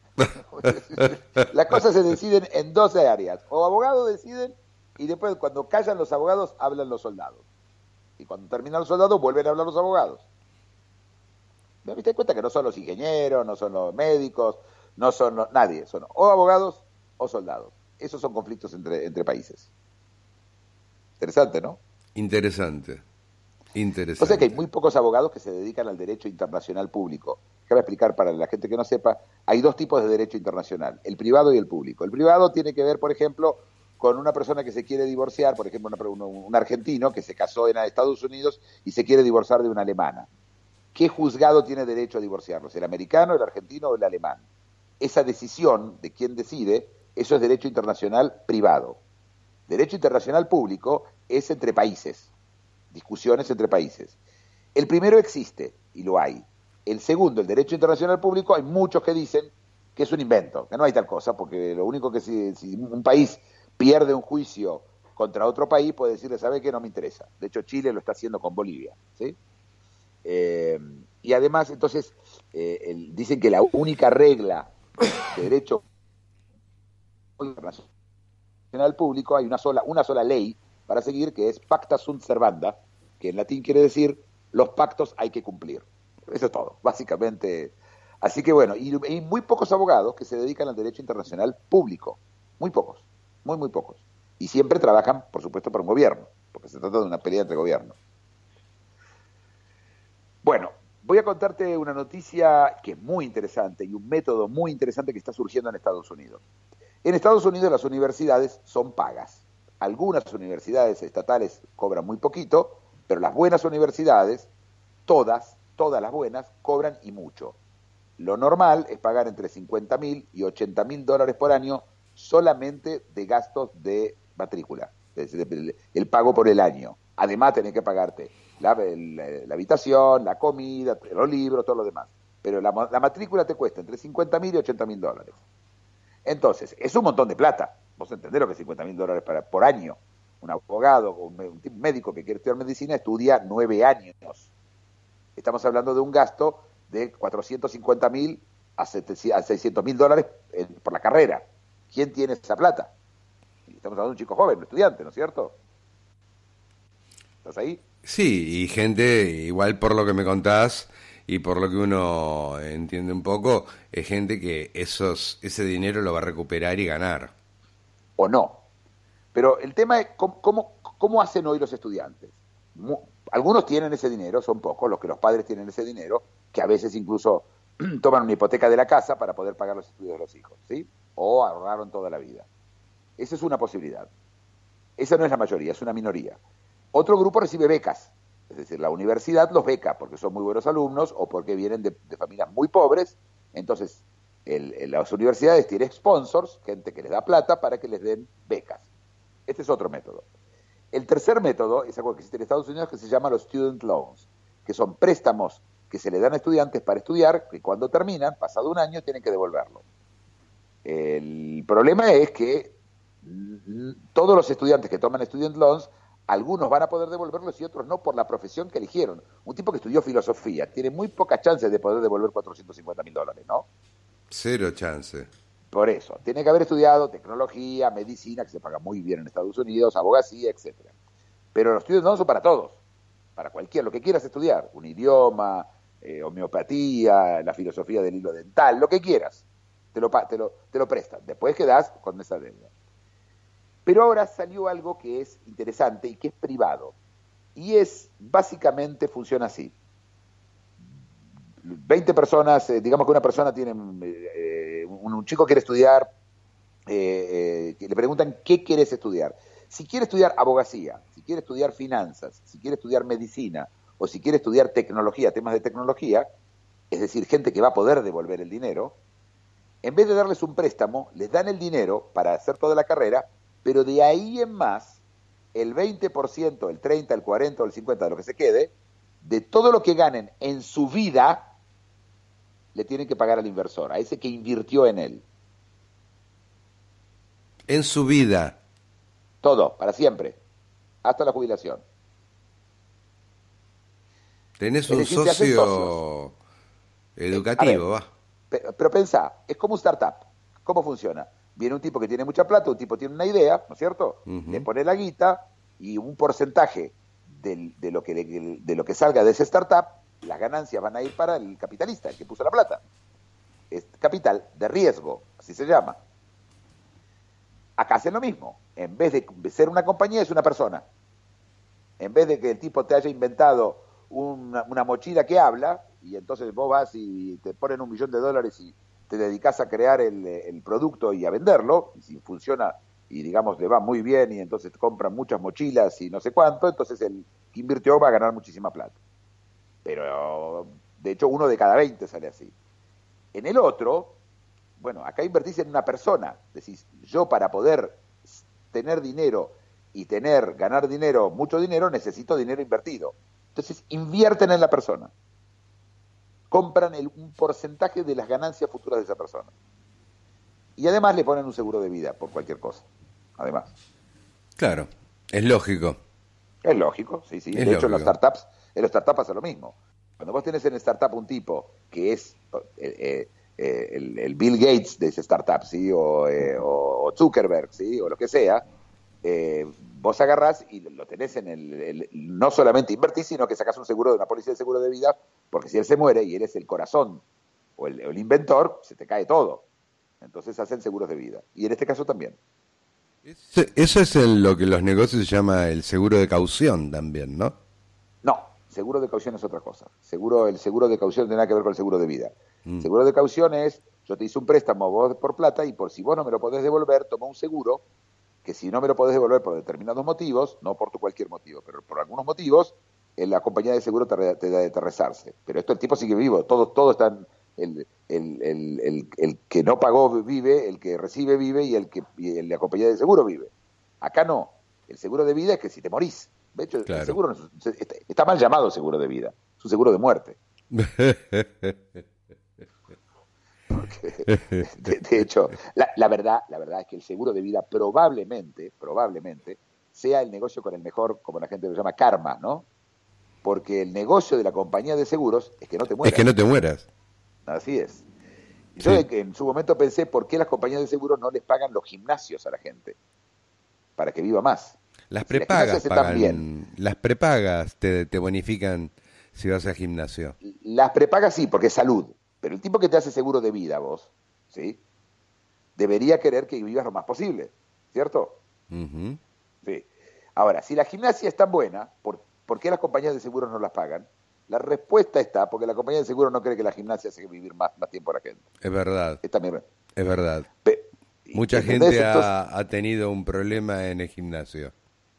Las cosas se deciden en dos áreas. O abogados deciden y después cuando callan los abogados hablan los soldados. Y cuando terminan los soldados vuelven a hablar los abogados. ¿Me diste cuenta que no son los ingenieros, no son los médicos, no son los, nadie? Son o abogados o soldados. Esos son conflictos entre, entre países. Interesante, ¿no? Interesante, interesante. O sea que hay muy pocos abogados que se dedican al derecho internacional público. Déjame explicar para la gente que no sepa, hay dos tipos de derecho internacional, el privado y el público. El privado tiene que ver, por ejemplo, con una persona que se quiere divorciar, por ejemplo, una, un argentino que se casó en Estados Unidos y se quiere divorciar de una alemana. ¿Qué juzgado tiene derecho a divorciarlos? ¿El americano, el argentino o el alemán? Esa decisión de quién decide, eso es derecho internacional privado. Derecho internacional público es entre países, discusiones entre países. El primero existe, y lo hay. El segundo, el derecho internacional público, hay muchos que dicen que es un invento, que no hay tal cosa, porque lo único que si, si un país pierde un juicio contra otro país, puede decirle, ¿sabe qué? No me interesa. De hecho, Chile lo está haciendo con Bolivia, ¿sí? Eh, y además, entonces, eh, el, dicen que la única regla de derecho internacional público, hay una sola, una sola ley para seguir, que es pacta sunt servanda, que en latín quiere decir los pactos hay que cumplir. Eso es todo, básicamente. Así que bueno, y hay muy pocos abogados que se dedican al derecho internacional público, muy pocos, muy muy pocos. Y siempre trabajan, por supuesto, para un gobierno, porque se trata de una pelea entre gobiernos. Bueno, voy a contarte una noticia que es muy interesante y un método muy interesante que está surgiendo en Estados Unidos. En Estados Unidos las universidades son pagas. Algunas universidades estatales cobran muy poquito, pero las buenas universidades, todas, todas las buenas, cobran y mucho. Lo normal es pagar entre cincuenta mil y ochenta mil dólares por año solamente de gastos de matrícula, es decir, el, el pago por el año. Además tenés que pagarte la, la, la habitación, la comida, los libros, todo lo demás. Pero la, la matrícula te cuesta entre cincuenta mil y ochenta mil dólares. Entonces, es un montón de plata. Vos entendés lo que es cincuenta mil dólares para, por año. Un abogado o un, un médico que quiere estudiar medicina estudia nueve años. Estamos hablando de un gasto de cuatrocientos cincuenta mil a seiscientos mil dólares por la carrera. ¿Quién tiene esa plata? Estamos hablando de un chico joven, un estudiante, ¿no es cierto? ¿Estás ahí? Sí, y gente, igual por lo que me contás y por lo que uno entiende un poco, es gente que esos ese dinero lo va a recuperar y ganar. O no. Pero el tema es cómo, cómo, cómo hacen hoy los estudiantes. Algunos tienen ese dinero, son pocos los que los padres tienen ese dinero, que a veces incluso toman una hipoteca de la casa para poder pagar los estudios de los hijos, ¿sí? O ahorraron toda la vida. Esa es una posibilidad. Esa no es la mayoría, es una minoría. Otro grupo recibe becas, es decir, la universidad los beca porque son muy buenos alumnos o porque vienen de, de familias muy pobres. Entonces, el, el, las universidades tienen sponsors, gente que les da plata para que les den becas. Este es otro método. El tercer método es algo que existe en Estados Unidos que se llama los student loans, que son préstamos que se le dan a estudiantes para estudiar, que cuando terminan, pasado un año, tienen que devolverlo. El problema es que todos los estudiantes que toman student loans, algunos van a poder devolverlos y otros no por la profesión que eligieron. Un tipo que estudió filosofía tiene muy pocas chances de poder devolver cuatrocientos cincuenta mil dólares, ¿no? Cero chance. Por eso, tiene que haber estudiado tecnología, medicina, que se paga muy bien en Estados Unidos, abogacía, etcétera. Pero los estudios no son para todos, para cualquiera, lo que quieras estudiar, un idioma, eh, homeopatía, la filosofía del hilo dental, lo que quieras, te lo, te lo, te lo prestan. Después quedás con esa deuda. Pero ahora salió algo que es interesante y que es privado. Y es, básicamente, funciona así. veinte personas, eh, digamos que una persona tiene, eh, un, un chico quiere estudiar, eh, eh, le preguntan qué quieres estudiar. Si quiere estudiar abogacía, si quiere estudiar finanzas, si quiere estudiar medicina, o si quiere estudiar tecnología, temas de tecnología, es decir, gente que va a poder devolver el dinero, en vez de darles un préstamo, les dan el dinero para hacer toda la carrera, pero de ahí en más, el veinte por ciento, el treinta por ciento, el cuarenta por ciento o el cincuenta por ciento de lo que se quede, de todo lo que ganen en su vida, le tienen que pagar al inversor, a ese que invirtió en él. En su vida. Todo, para siempre, hasta la jubilación. Tenés Es un decir, se hacen socio educativo, A va. ver, pero pensá, es como un startup. ¿Cómo funciona? Viene un tipo que tiene mucha plata, un tipo tiene una idea, ¿no es cierto? Uh-huh. Le pone la guita y un porcentaje del, de, lo que, de lo que salga de ese startup, las ganancias van a ir para el capitalista, el que puso la plata. Es capital de riesgo, así se llama. Acá hacen lo mismo. En vez de ser una compañía, es una persona. En vez de que el tipo te haya inventado una, una mochila que habla, y entonces vos vas y te ponen un millón de dólares y te dedicas a crear el, el producto y a venderlo, y si funciona y digamos le va muy bien y entonces te compran muchas mochilas y no sé cuánto, entonces el que invirtió va a ganar muchísima plata. Pero de hecho uno de cada veinte sale así. En el otro, bueno, acá invertís en una persona, decís, yo para poder tener dinero y tener, ganar dinero, mucho dinero, necesito dinero invertido. Entonces invierten en la persona. Compran el, un porcentaje de las ganancias futuras de esa persona. Y además le ponen un seguro de vida por cualquier cosa. Además. Claro, es lógico. Es lógico, sí, sí. Es de lógico. hecho, en los startups, en los startups pasa lo mismo. Cuando vos tenés en el startup un tipo que es eh, eh, el, el Bill Gates de ese startup, ¿sí? O, eh, o Zuckerberg, ¿sí? O lo que sea, eh, vos agarrás y lo tenés en el, el... No solamente invertís, sino que sacás un seguro de una póliza de seguro de vida, porque si él se muere y eres el corazón o el, o el inventor, se te cae todo. Entonces hacen seguros de vida. Y en este caso también. Eso, eso es en lo que los negocios se llama el seguro de caución también, ¿no? No, seguro de caución es otra cosa. Seguro, el seguro de caución no tiene nada que ver con el seguro de vida. Mm. Seguro de caución es, yo te hice un préstamo vos por plata y por si vos no me lo podés devolver, toma un seguro que si no me lo podés devolver por determinados motivos, no por tu cualquier motivo, pero por algunos motivos, la compañía de seguro te, te, te resarce. Pero esto el tipo sigue vivo, todo, todo está en, el, el, el, el, el que no pagó vive, el que recibe vive y el que y la compañía de seguro vive. Acá no, el seguro de vida es que si te morís. De hecho, claro. El seguro no es, está, está mal llamado seguro de vida, es un seguro de muerte. porque de, de hecho, la, la verdad, la verdad es que el seguro de vida probablemente, probablemente, sea el negocio con el mejor, como la gente lo llama, karma, ¿no? Porque el negocio de la compañía de seguros es que no te mueras. Es que no te mueras. Así es. Yo sí. En su momento pensé, ¿por qué las compañías de seguros no les pagan los gimnasios a la gente? Para que viva más. Las prepagas si pagan, bien. Las prepagas te, te bonifican si vas al gimnasio. Las prepagas sí, porque es salud. Pero el tipo que te hace seguro de vida, vos, ¿sí? Debería querer que vivas lo más posible, ¿cierto? Uh-huh. Sí. Ahora, si la gimnasia es tan buena, ¿por, ¿por qué las compañías de seguros no las pagan? La respuesta está porque la compañía de seguros no cree que la gimnasia hace vivir más, más tiempo a la gente. Es verdad. Es, también, es verdad. Pe, Mucha gente Entonces, ha, ha tenido un problema en el gimnasio.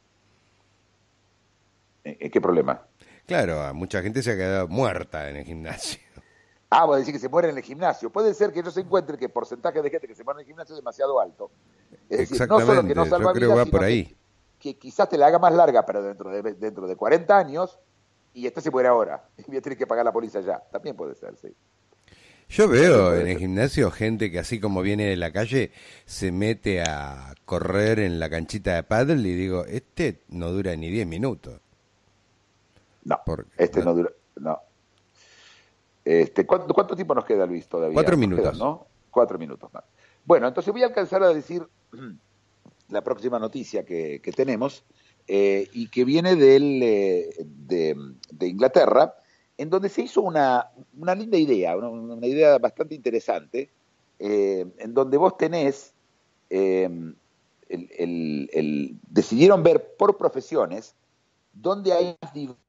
¿En qué problema? Claro, mucha gente se ha quedado muerta en el gimnasio. Ah, vos decís que se muere en el gimnasio. Puede ser que ellos se encuentren que el porcentaje de gente que se muere en el gimnasio es demasiado alto. Es decir, exactamente, no solo que no salva yo creo vidas, que va por ahí. Que, que quizás te la haga más larga, pero dentro de, dentro de cuarenta años, y este se muere ahora. Y voy a tener que pagar la póliza ya. También puede ser, sí. Yo veo en el gimnasio gente que así como viene de la calle se mete a correr en la canchita de pádel y digo, este no dura ni diez minutos. No, Porque, este no, no dura, no. Este, ¿cuánto, ¿Cuánto tiempo nos queda, Luis, todavía? Cuatro minutos. Quedan, ¿no? Cuatro minutos más. Bueno, entonces voy a alcanzar a decir la próxima noticia que, que tenemos eh, y que viene del, eh, de, de Inglaterra, en donde se hizo una, una linda idea, una, una idea bastante interesante, eh, en donde vos tenés, eh, el, el, el, decidieron ver por profesiones dónde hay más diversidad.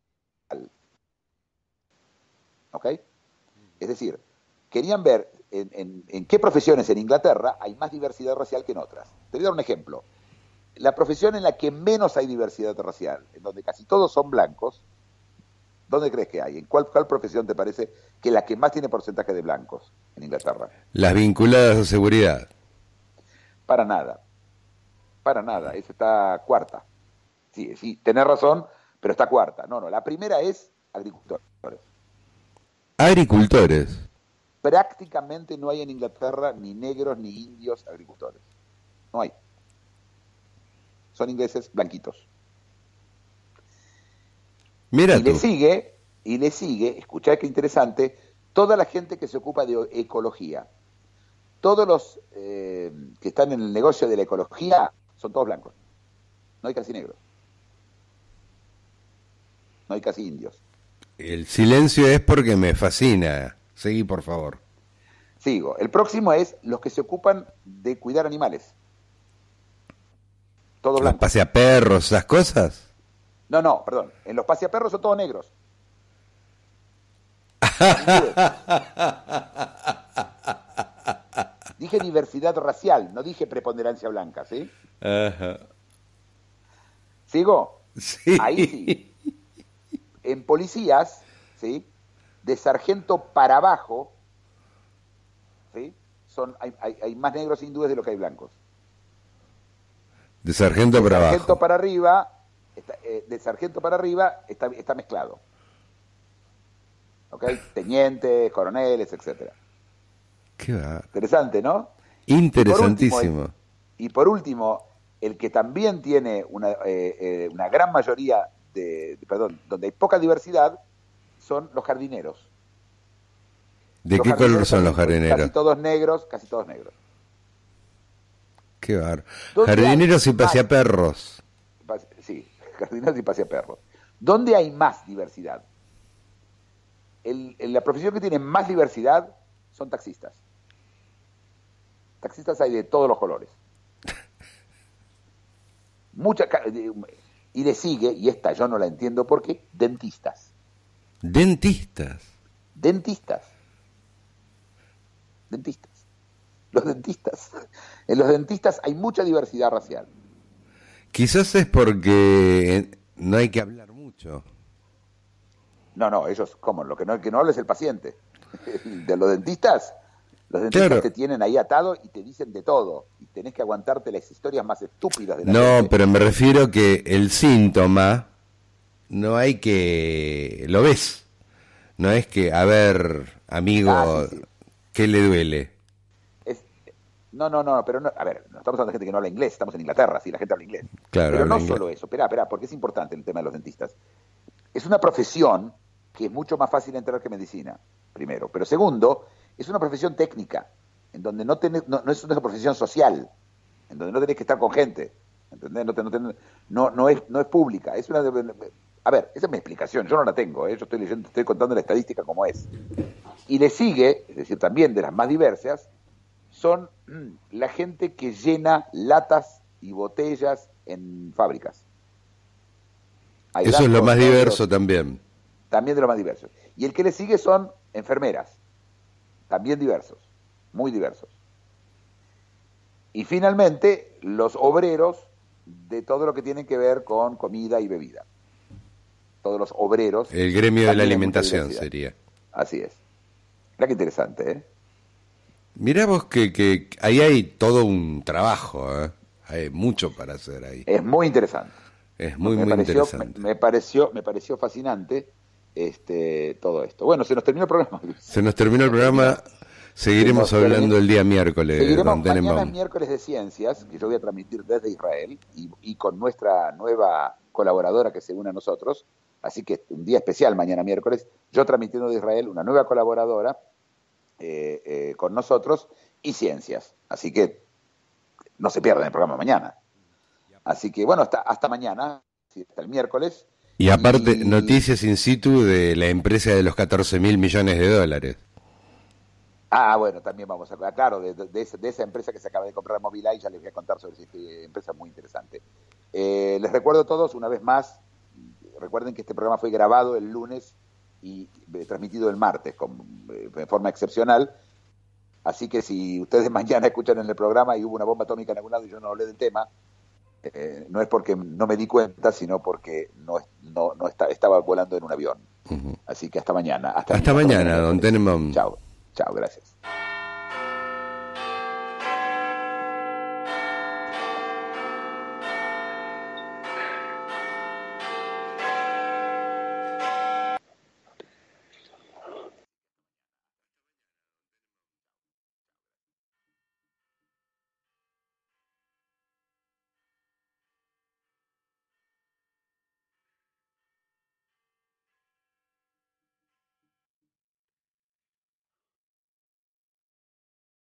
¿Ok? Es decir, querían ver en, en, en qué profesiones en Inglaterra hay más diversidad racial que en otras. Te voy a dar un ejemplo. La profesión en la que menos hay diversidad racial, en donde casi todos son blancos, ¿dónde crees que hay? ¿En cuál, cuál profesión te parece que es la que más tiene porcentaje de blancos en Inglaterra? Las vinculadas a seguridad. Para nada. Para nada. Esa está cuarta. Sí, sí, tenés razón, pero está cuarta. No, no. La primera es agricultores. Agricultores. Prácticamente no hay en Inglaterra ni negros ni indios agricultores. No hay. Son ingleses blanquitos. Mira y tú. le sigue, y le sigue, escuchá qué interesante, toda la gente que se ocupa de ecología. Todos los eh, que están en el negocio de la ecología son todos blancos. No hay casi negros. No hay casi indios. El silencio es porque me fascina. Seguí, por favor. Sigo. El próximo es los que se ocupan de cuidar animales. Todos blancos. ¿Los paseaperros, esas cosas? No, no, perdón. En los paseaperros son todos negros. Dije diversidad racial, no dije preponderancia blanca, ¿sí? Ajá. ¿Sigo? Sí. Ahí sí. En policías, ¿sí? De sargento para abajo, ¿sí? Son, hay, hay, hay más negros hindúes de lo que hay blancos. De sargento de para sargento abajo. Para arriba, está, eh, de sargento para arriba está, está mezclado. ¿Ok? Tenientes, coroneles, etcétera. Qué va. Interesante, ¿no? Interesantísimo. Y por último, el, y por último, el que también tiene una, eh, eh, una gran mayoría de, de, perdón, donde hay poca diversidad, son los jardineros. ¿De los qué color son los jardineros? Casi todos negros, casi todos negros. Qué bar. Jardineros y paseaperros. Más, sí, jardineros y paseaperros. ¿Dónde hay más diversidad? El, el, la profesión que tiene más diversidad son taxistas. Taxistas hay de todos los colores. Mucha, y le sigue, y esta yo no la entiendo por qué, dentistas. ¿Dentistas? Dentistas. Dentistas. Los dentistas. En los dentistas hay mucha diversidad racial. Quizás es porque no hay que hablar mucho. No, no, ellos, ¿cómo? Lo que no, que no habla es el paciente. De los dentistas, los dentistas claro. Te tienen ahí atado y te dicen de todo. Y tenés que aguantarte las historias más estúpidas de la No, gente. Pero me refiero que el síntoma no hay que... Lo ves. No es que, a ver, amigo... Ah, sí, sí. ¿Qué le duele? Es, no, no, no, pero no, a ver, no estamos hablando de gente que no habla inglés, estamos en Inglaterra, sí, la gente habla inglés. Claro, pero no inglés. solo eso, espera, espera, porque es importante el tema de los dentistas. Es una profesión que es mucho más fácil de entrar que medicina, primero. Pero segundo, es una profesión técnica, en donde no, tenés, no, no es una profesión social, en donde no tenés que estar con gente, ¿entendés? No, te, no, te, no, no, es, no es pública. Es una, a ver, esa es mi explicación, yo no la tengo, ¿eh? Yo estoy leyendo, estoy contando la estadística como es. Y le sigue, es decir, también de las más diversas, son mmm, la gente que llena latas y botellas en fábricas. Hay Eso es lo más diverso los, también. También de lo más diverso. Y el que le sigue son enfermeras, también diversos, muy diversos. Y finalmente, los obreros de todo lo que tiene que ver con comida y bebida. Todos los obreros. El gremio de la alimentación sería. Así es. Mira qué interesante, ¿eh? Mirá vos que, que ahí hay todo un trabajo, ¿eh? Hay mucho para hacer ahí. Es muy interesante. Es muy, me muy pareció, interesante. Me, me, pareció, me pareció fascinante este, todo esto. Bueno, se nos terminó el programa. Se nos terminó el programa. Seguiremos Seguimos hablando el día miércoles. Seguiremos mañana es miércoles de ciencias, que yo voy a transmitir desde Israel y, y con nuestra nueva colaboradora que se une a nosotros. Así que un día especial mañana miércoles, yo transmitiendo de Israel, una nueva colaboradora eh, eh, con nosotros y ciencias. Así que no se pierdan el programa mañana. Así que bueno, hasta, hasta mañana, hasta el miércoles. Y aparte, y... noticias in situ de la empresa de los catorce mil millones de dólares. Ah, bueno, también vamos a hablar, claro, de, de, de, esa, de esa empresa que se acaba de comprar Mobileye, ya les voy a contar sobre esta empresa muy interesante. Eh, les recuerdo a todos, una vez más, recuerden que este programa fue grabado el lunes y eh, transmitido el martes con, eh, de forma excepcional, así que si ustedes mañana escuchan en el programa y hubo una bomba atómica en algún lado y yo no hablé del tema, eh, no es porque no me di cuenta, sino porque no, no, no está, estaba volando en un avión. Uh-huh. Así que hasta mañana. Hasta, hasta mañana, don Tenenbaum. Chao, chao, gracias.